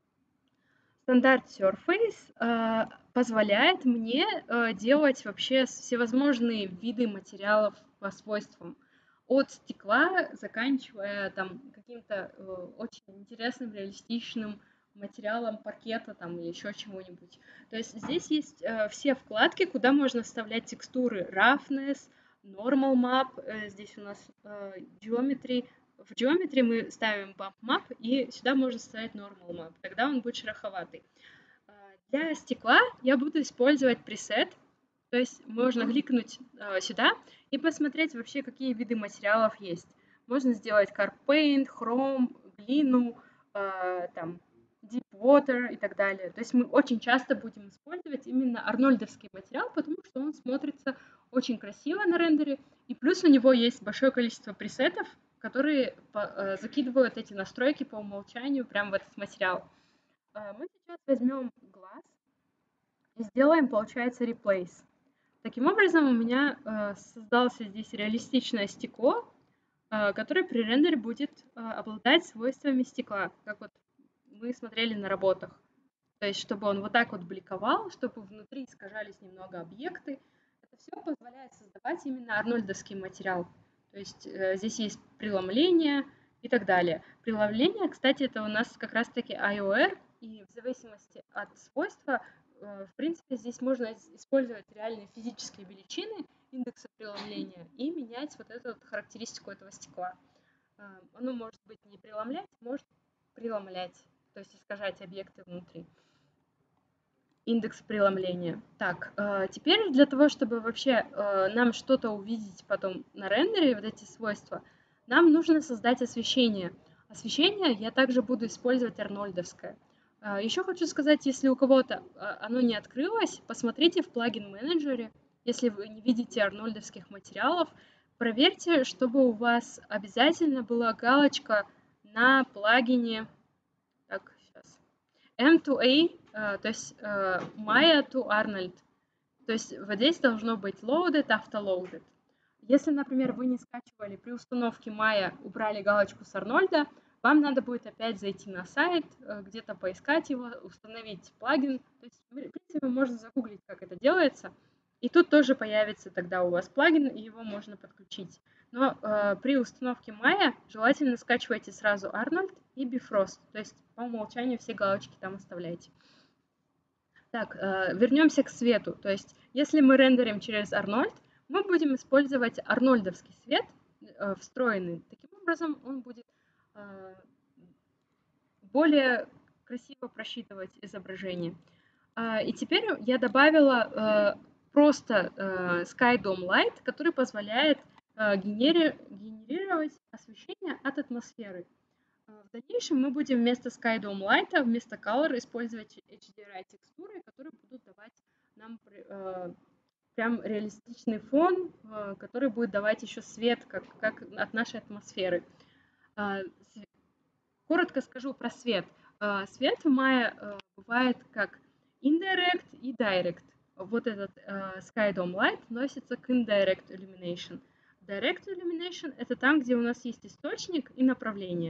Стандарт Surface э, позволяет мне э, делать вообще всевозможные виды материалов по свойствам. От стекла, заканчивая там каким-то э, очень интересным, реалистичным материалом паркета там или еще чего-нибудь. То есть здесь есть э, все вкладки, куда можно вставлять текстуры. Roughness, Normal Map, э, здесь у нас э, Geometry, в Geometry мы ставим bump map, и сюда можно ставить normal map. Тогда он будет шероховатый. А, Для стекла я буду использовать пресет. То есть можно кликнуть э, сюда и посмотреть вообще, какие виды материалов есть. Можно сделать Car Paint, хром, глину, э, там, Deep Water и так далее. То есть мы очень часто будем использовать именно арнольдовский материал, потому что он смотрится очень красиво на рендере. И плюс у него есть большое количество пресетов, которые по- э, закидывают эти настройки по умолчанию прямо в этот материал. Э, Мы сейчас возьмем глаз и сделаем, получается, replace. Таким образом, у меня э, создался здесь реалистичное стекло, э, которое при рендере будет э, обладать свойствами стекла, как вот мы смотрели на работах. То есть, чтобы он вот так вот бликовал, чтобы внутри искажались немного объекты. Это все позволяет создавать именно арнольдовский материал. То есть э, здесь есть преломление и так далее. Преломление, кстати, это у нас как раз-таки ай о эр, и в зависимости от свойства, э, в принципе, здесь можно использовать реальные физические величины индекса преломления и менять вот эту вот характеристику этого стекла. Э, Оно может быть не преломлять, может преломлять, то есть искажать объекты внутри. Индекс преломления. Так, э, теперь для того, чтобы вообще э, нам что-то увидеть потом на рендере, вот эти свойства, нам нужно создать освещение. Освещение я также буду использовать арнольдовское. Э, Еще хочу сказать, если у кого-то э, оно не открылось, посмотрите в плагин-менеджере, если вы не видите арнольдовских материалов, проверьте, чтобы у вас обязательно была галочка на плагине. Так, сейчас. эм два эй, э, то есть э, Maya to Arnold. То есть вот здесь должно быть loaded, автологадed. Если, например, вы не скачивали при установке Maya, убрали галочку с Арнольда, вам надо будет опять зайти на сайт, э, где-то поискать его, установить плагин. То есть, в принципе, можно загуглить, как это делается. И тут тоже появится тогда у вас плагин, и его можно подключить. Но э, при установке Maya желательно скачивайте сразу Arnold и Bifrost. То есть по умолчанию все галочки там оставляйте. Так, э, вернемся к свету. То есть если мы рендерим через Arnold, мы будем использовать арнольдовский свет, э, встроенный. Таким образом, он будет э, более красиво просчитывать изображение. А, И теперь я добавила э, просто э, SkyDome Light, который позволяет э, генери- генерировать освещение от атмосферы. Э, В дальнейшем мы будем вместо SkyDome Light, вместо Color использовать эйч ди ар I текстуры, которые будут давать нам э, прям реалистичный фон, э, который будет давать еще свет, как, как от нашей атмосферы. А, Коротко скажу про свет. А, Свет в Maya э, бывает как indirect и direct. Вот этот э, SkyDome Light относится к indirect illumination. Direct illumination — это там, где у нас есть источник и направление.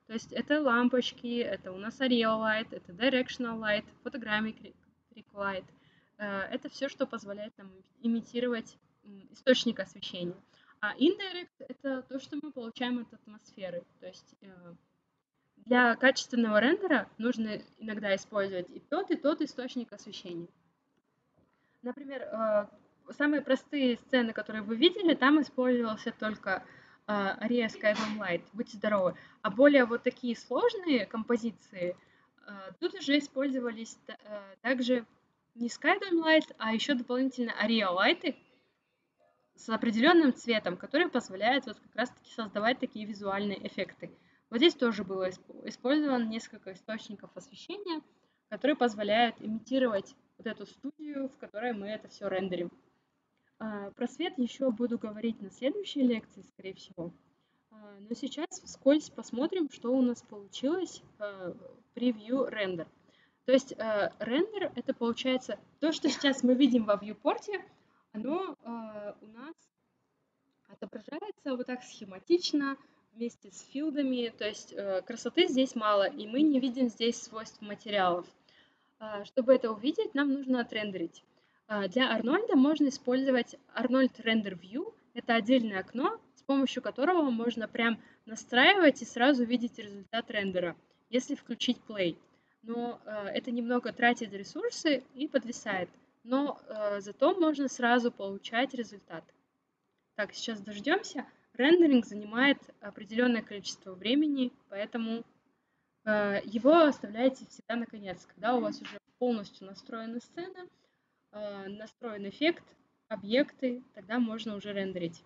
То есть это лампочки, это у нас Arial Light, это Directional Light, Photogrammetric Light. Это все, что позволяет нам имитировать источник освещения. А Indirect — это то, что мы получаем от атмосферы. То есть для качественного рендера нужно иногда использовать и тот, и тот источник освещения. Например, самые простые сцены, которые вы видели, там использовался только Aria Skydome Light, будьте здоровы. А более вот такие сложные композиции, тут уже использовались также не Skydome Light, а еще дополнительно Aria Light с определенным цветом, который позволяет вот как раз-таки создавать такие визуальные эффекты. Вот здесь тоже было использовано несколько источников освещения, которые позволяют имитировать вот эту студию, в которой мы это все рендерим. Про свет еще буду говорить на следующей лекции, скорее всего. Но сейчас вскользь посмотрим, что у нас получилось при View Render. То есть рендер — это получается то, что сейчас мы видим во viewport, оно у нас отображается вот так схематично вместе с филдами. То есть красоты здесь мало, и мы не видим здесь свойств материалов. Чтобы это увидеть, нам нужно отрендерить. Для Арнольда можно использовать Arnold Render View. Это отдельное окно, с помощью которого можно прям настраивать и сразу видеть результат рендера, если включить Play. Но это немного тратит ресурсы и подвисает. Но зато можно сразу получать результат. Так, сейчас дождемся. Рендеринг занимает определенное количество времени, поэтому его оставляйте всегда на конец, когда у вас уже полностью настроена сцена, настроен эффект, объекты, тогда можно уже рендерить.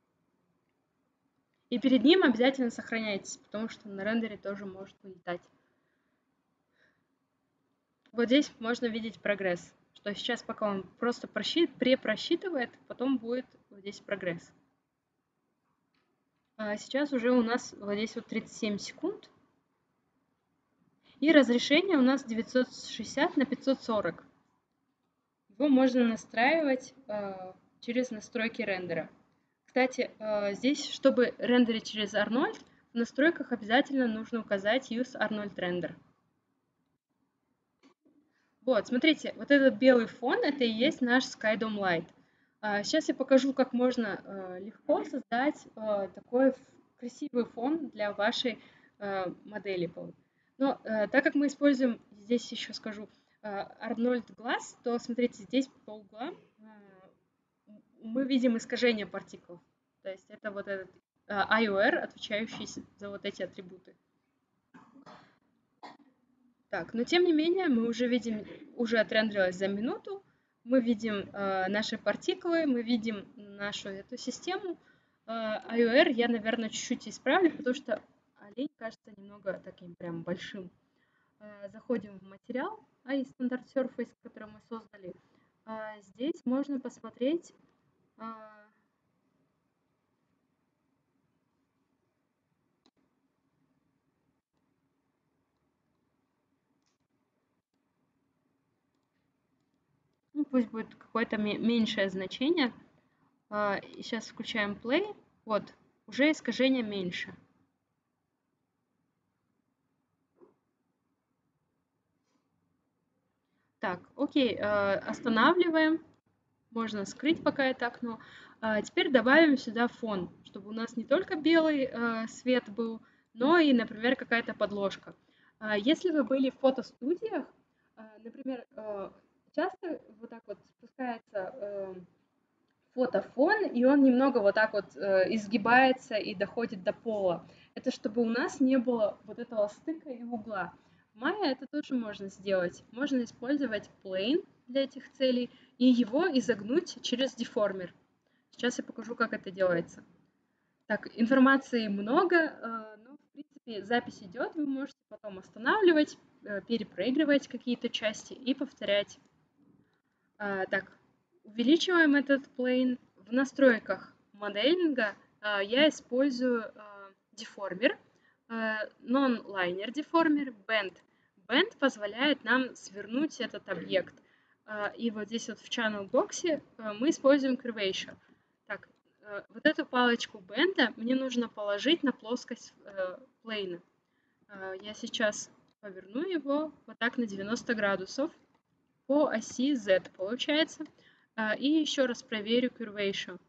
И перед ним обязательно сохраняйтесь, потому что на рендере тоже может вылетать. Вот здесь можно видеть прогресс, что сейчас пока он просто препросчитывает, потом будет вот здесь прогресс. А сейчас уже у нас вот здесь вот тридцать семь секунд. И разрешение у нас девятьсот шестьдесят на пятьсот сорок. Его можно настраивать э, через настройки рендера. Кстати, э, здесь, чтобы рендерить через Arnold, в настройках обязательно нужно указать Use Arnold Render. Вот, смотрите, вот этот белый фон, это и есть наш Skydome Light. А сейчас я покажу, как можно э, легко создать э, такой красивый фон для вашей э, модели. Но э, так как мы используем, здесь еще скажу, Arnold Glass, то смотрите, здесь по углам э, мы видим искажение партиклов. То есть это вот этот э, ай о эр, отвечающий за вот эти атрибуты. Так, но тем не менее мы уже видим, уже отрендерилось за минуту, мы видим э, наши партиклы, мы видим нашу эту систему. Э, ай о эр я, наверное, чуть-чуть исправлю, потому что олень кажется немного таким прям большим. Э, заходим в материал эй ай Standard Surface, который мы создали. Э, здесь можно посмотреть... Э, Ну, пусть будет какое-то меньшее значение. И сейчас включаем play. Вот, уже искажение меньше. Так, окей, останавливаем. Можно скрыть пока это окно. Теперь добавим сюда фон, чтобы у нас не только белый свет был, но и, например, какая-то подложка. Если вы были в фотостудиях, например, часто вот так вот спускается фотофон, и он немного вот так вот изгибается и доходит до пола. Это чтобы у нас не было вот этого стыка и угла. В Maya это тоже можно сделать. Можно использовать plane для этих целей и его изогнуть через деформер. Сейчас я покажу, как это делается. Так, информации много, но в принципе запись идет, вы можете потом останавливать, перепроигрывать какие-то части и повторять. Так, увеличиваем этот plane. В настройках моделинга я использую деформер, non-linear деформер, bend. Bend позволяет нам свернуть этот объект. И вот здесь вот в channel боксе мы используем curvature. Так, вот эту палочку бенда мне нужно положить на плоскость плейна. Я сейчас поверну его вот так на девяносто градусов по оси Z, получается. И еще раз проверю curvature.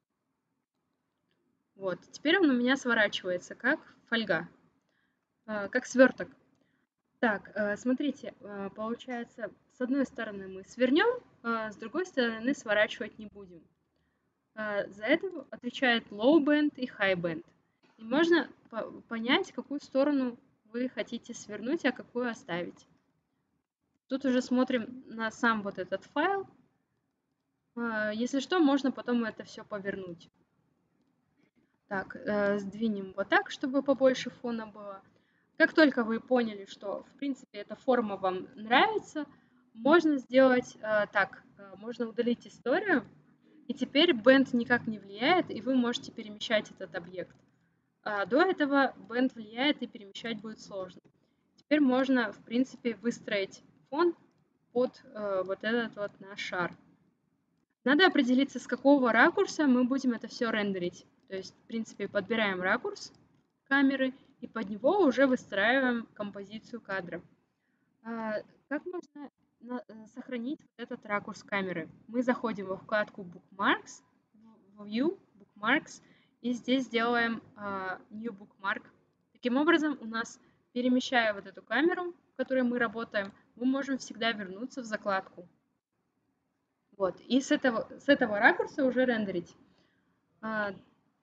Вот, теперь он у меня сворачивается, как фольга, как сверток. Так, смотрите, получается, с одной стороны мы свернем, а с другой стороны сворачивать не будем. За это отвечает low bend и high bend. И можно понять, какую сторону вы хотите свернуть, а какую оставить. Тут уже смотрим на сам вот этот файл. Если что, можно потом это все повернуть. Так, сдвинем вот так, чтобы побольше фона было. Как только вы поняли, что, в принципе, эта форма вам нравится, можно сделать так. Можно удалить историю. И теперь bend никак не влияет, и вы можете перемещать этот объект. А до этого bend влияет, и перемещать будет сложно. Теперь можно, в принципе, выстроить фон под э, вот этот вот наш шар. Надо определиться, с какого ракурса мы будем это все рендерить. То есть, в принципе, подбираем ракурс камеры, и под него уже выстраиваем композицию кадра. А, как можно сохранить вот этот ракурс камеры? Мы заходим во вкладку Bookmarks, в View, Bookmarks, и здесь делаем uh, New Bookmark. Таким образом, у нас, перемещая вот эту камеру, в которой мы работаем, мы можем всегда вернуться в закладку. Вот, и с этого, с этого ракурса уже рендерить. Uh,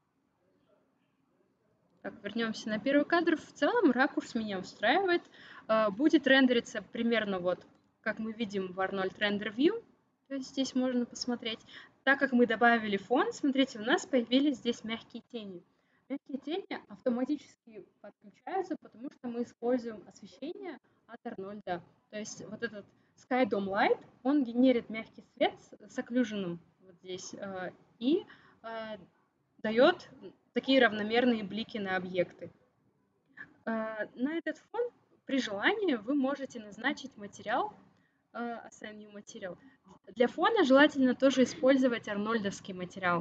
так, вернемся на первый кадр. В целом ракурс меня устраивает. Uh, будет рендериться примерно вот как мы видим в Arnold Render View, то есть здесь можно посмотреть. Так как мы добавили фон, смотрите, у нас появились здесь мягкие тени. Мягкие тени автоматически подключаются, потому что мы используем освещение от Арнольда. То есть вот этот Sky Dome Light, он генерит мягкий свет с occlusion вот здесь и дает такие равномерные блики на объекты. На этот фон при желании вы можете назначить материал, Assign New Material. Для фона желательно тоже использовать арнольдовский материал.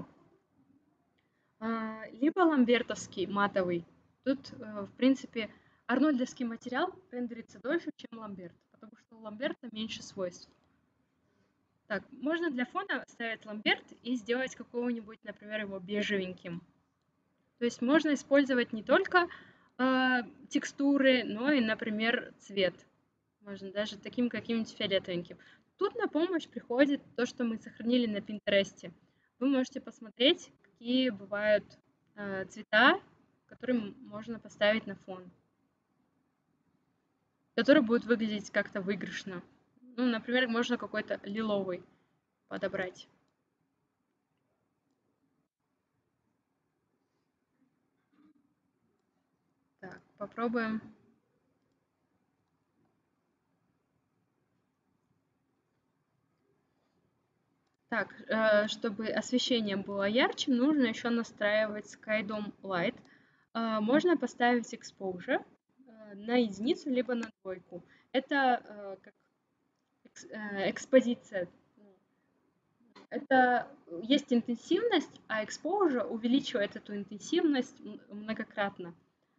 Либо ламбертовский, матовый. Тут, в принципе, арнольдовский материал рендерится дольше, чем ламберт, потому что у ламберта меньше свойств. Так, можно для фона ставить ламберт и сделать какого-нибудь, например, его бежевеньким. То есть можно использовать не только э, текстуры, но и, например, цвет. Можно даже таким каким-нибудь фиолетовеньким. Тут на помощь приходит то, что мы сохранили на Пинтересте. Вы можете посмотреть, какие бывают э, цвета, которые можно поставить на фон, которые будут выглядеть как-то выигрышно. Ну, например, можно какой-то лиловый подобрать. Так, попробуем. Так, чтобы освещение было ярче, нужно еще настраивать Sky Dome Light. Можно поставить Exposure на единицу, либо на двойку. Это как экспозиция. Это есть интенсивность, а Exposure увеличивает эту интенсивность многократно.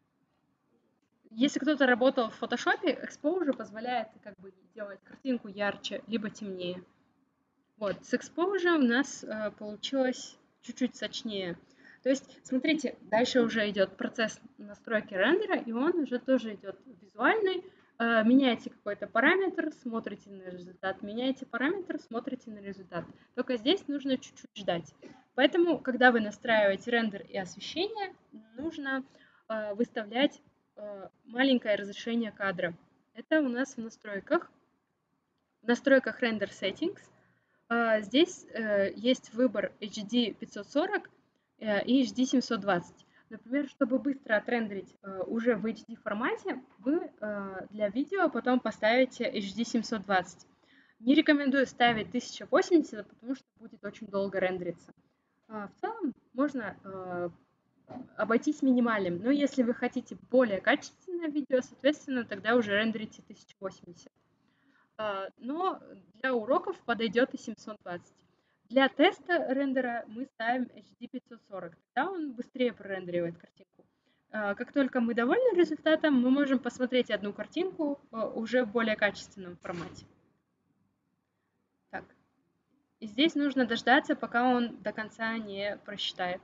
Если кто-то работал в Photoshop, Exposure позволяет как бы делать картинку ярче, либо темнее. Вот, с Exposure у нас э, получилось чуть-чуть сочнее. То есть, смотрите, дальше уже идет процесс настройки рендера, и он уже тоже идет визуальный. Э, меняете какой-то параметр, смотрите на результат. Меняете параметр, смотрите на результат. Только здесь нужно чуть-чуть ждать. Поэтому, когда вы настраиваете рендер и освещение, нужно э, выставлять э, маленькое разрешение кадра. Это у нас в настройках. В настройках Render Settings. Здесь есть выбор эйч ди пятьсот сорок и эйч ди семьсот двадцать. Например, чтобы быстро отрендерить уже в эйч ди формате, вы для видео потом поставите эйч ди семьсот двадцать. Не рекомендую ставить тысяча восемьдесят, потому что будет очень долго рендериться. В целом можно обойтись минимальным, но если вы хотите более качественное видео, соответственно, тогда уже рендерите тысяча восемьдесят. Но для уроков подойдет и семьсот двадцать. Для теста рендера мы ставим эйч ди пятьсот сорок, тогда он быстрее прорендеривает картинку. Как только мы довольны результатом, мы можем посмотреть одну картинку уже в более качественном формате. Так. И здесь нужно дождаться, пока он до конца не просчитает.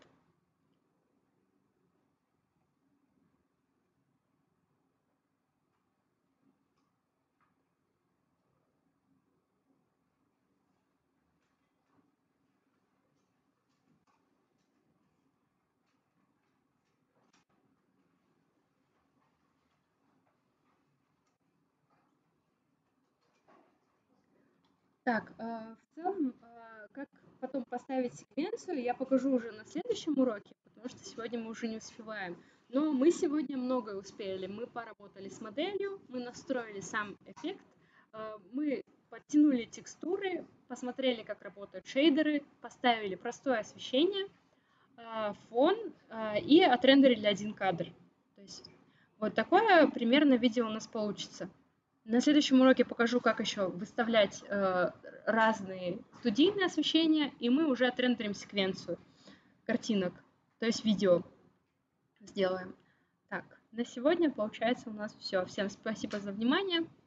Так, в целом, как потом поставить секвенцию, я покажу уже на следующем уроке, потому что сегодня мы уже не успеваем. Но мы сегодня многое успели. Мы поработали с моделью, мы настроили сам эффект, мы подтянули текстуры, посмотрели, как работают шейдеры, поставили простое освещение, фон и отрендерили один кадр. То есть вот такое примерно видео у нас получится. На следующем уроке покажу, как еще выставлять э, разные студийные освещения, и мы уже отрендерим секвенцию картинок, то есть видео сделаем. Так, на сегодня, получается, у нас все. Всем спасибо за внимание.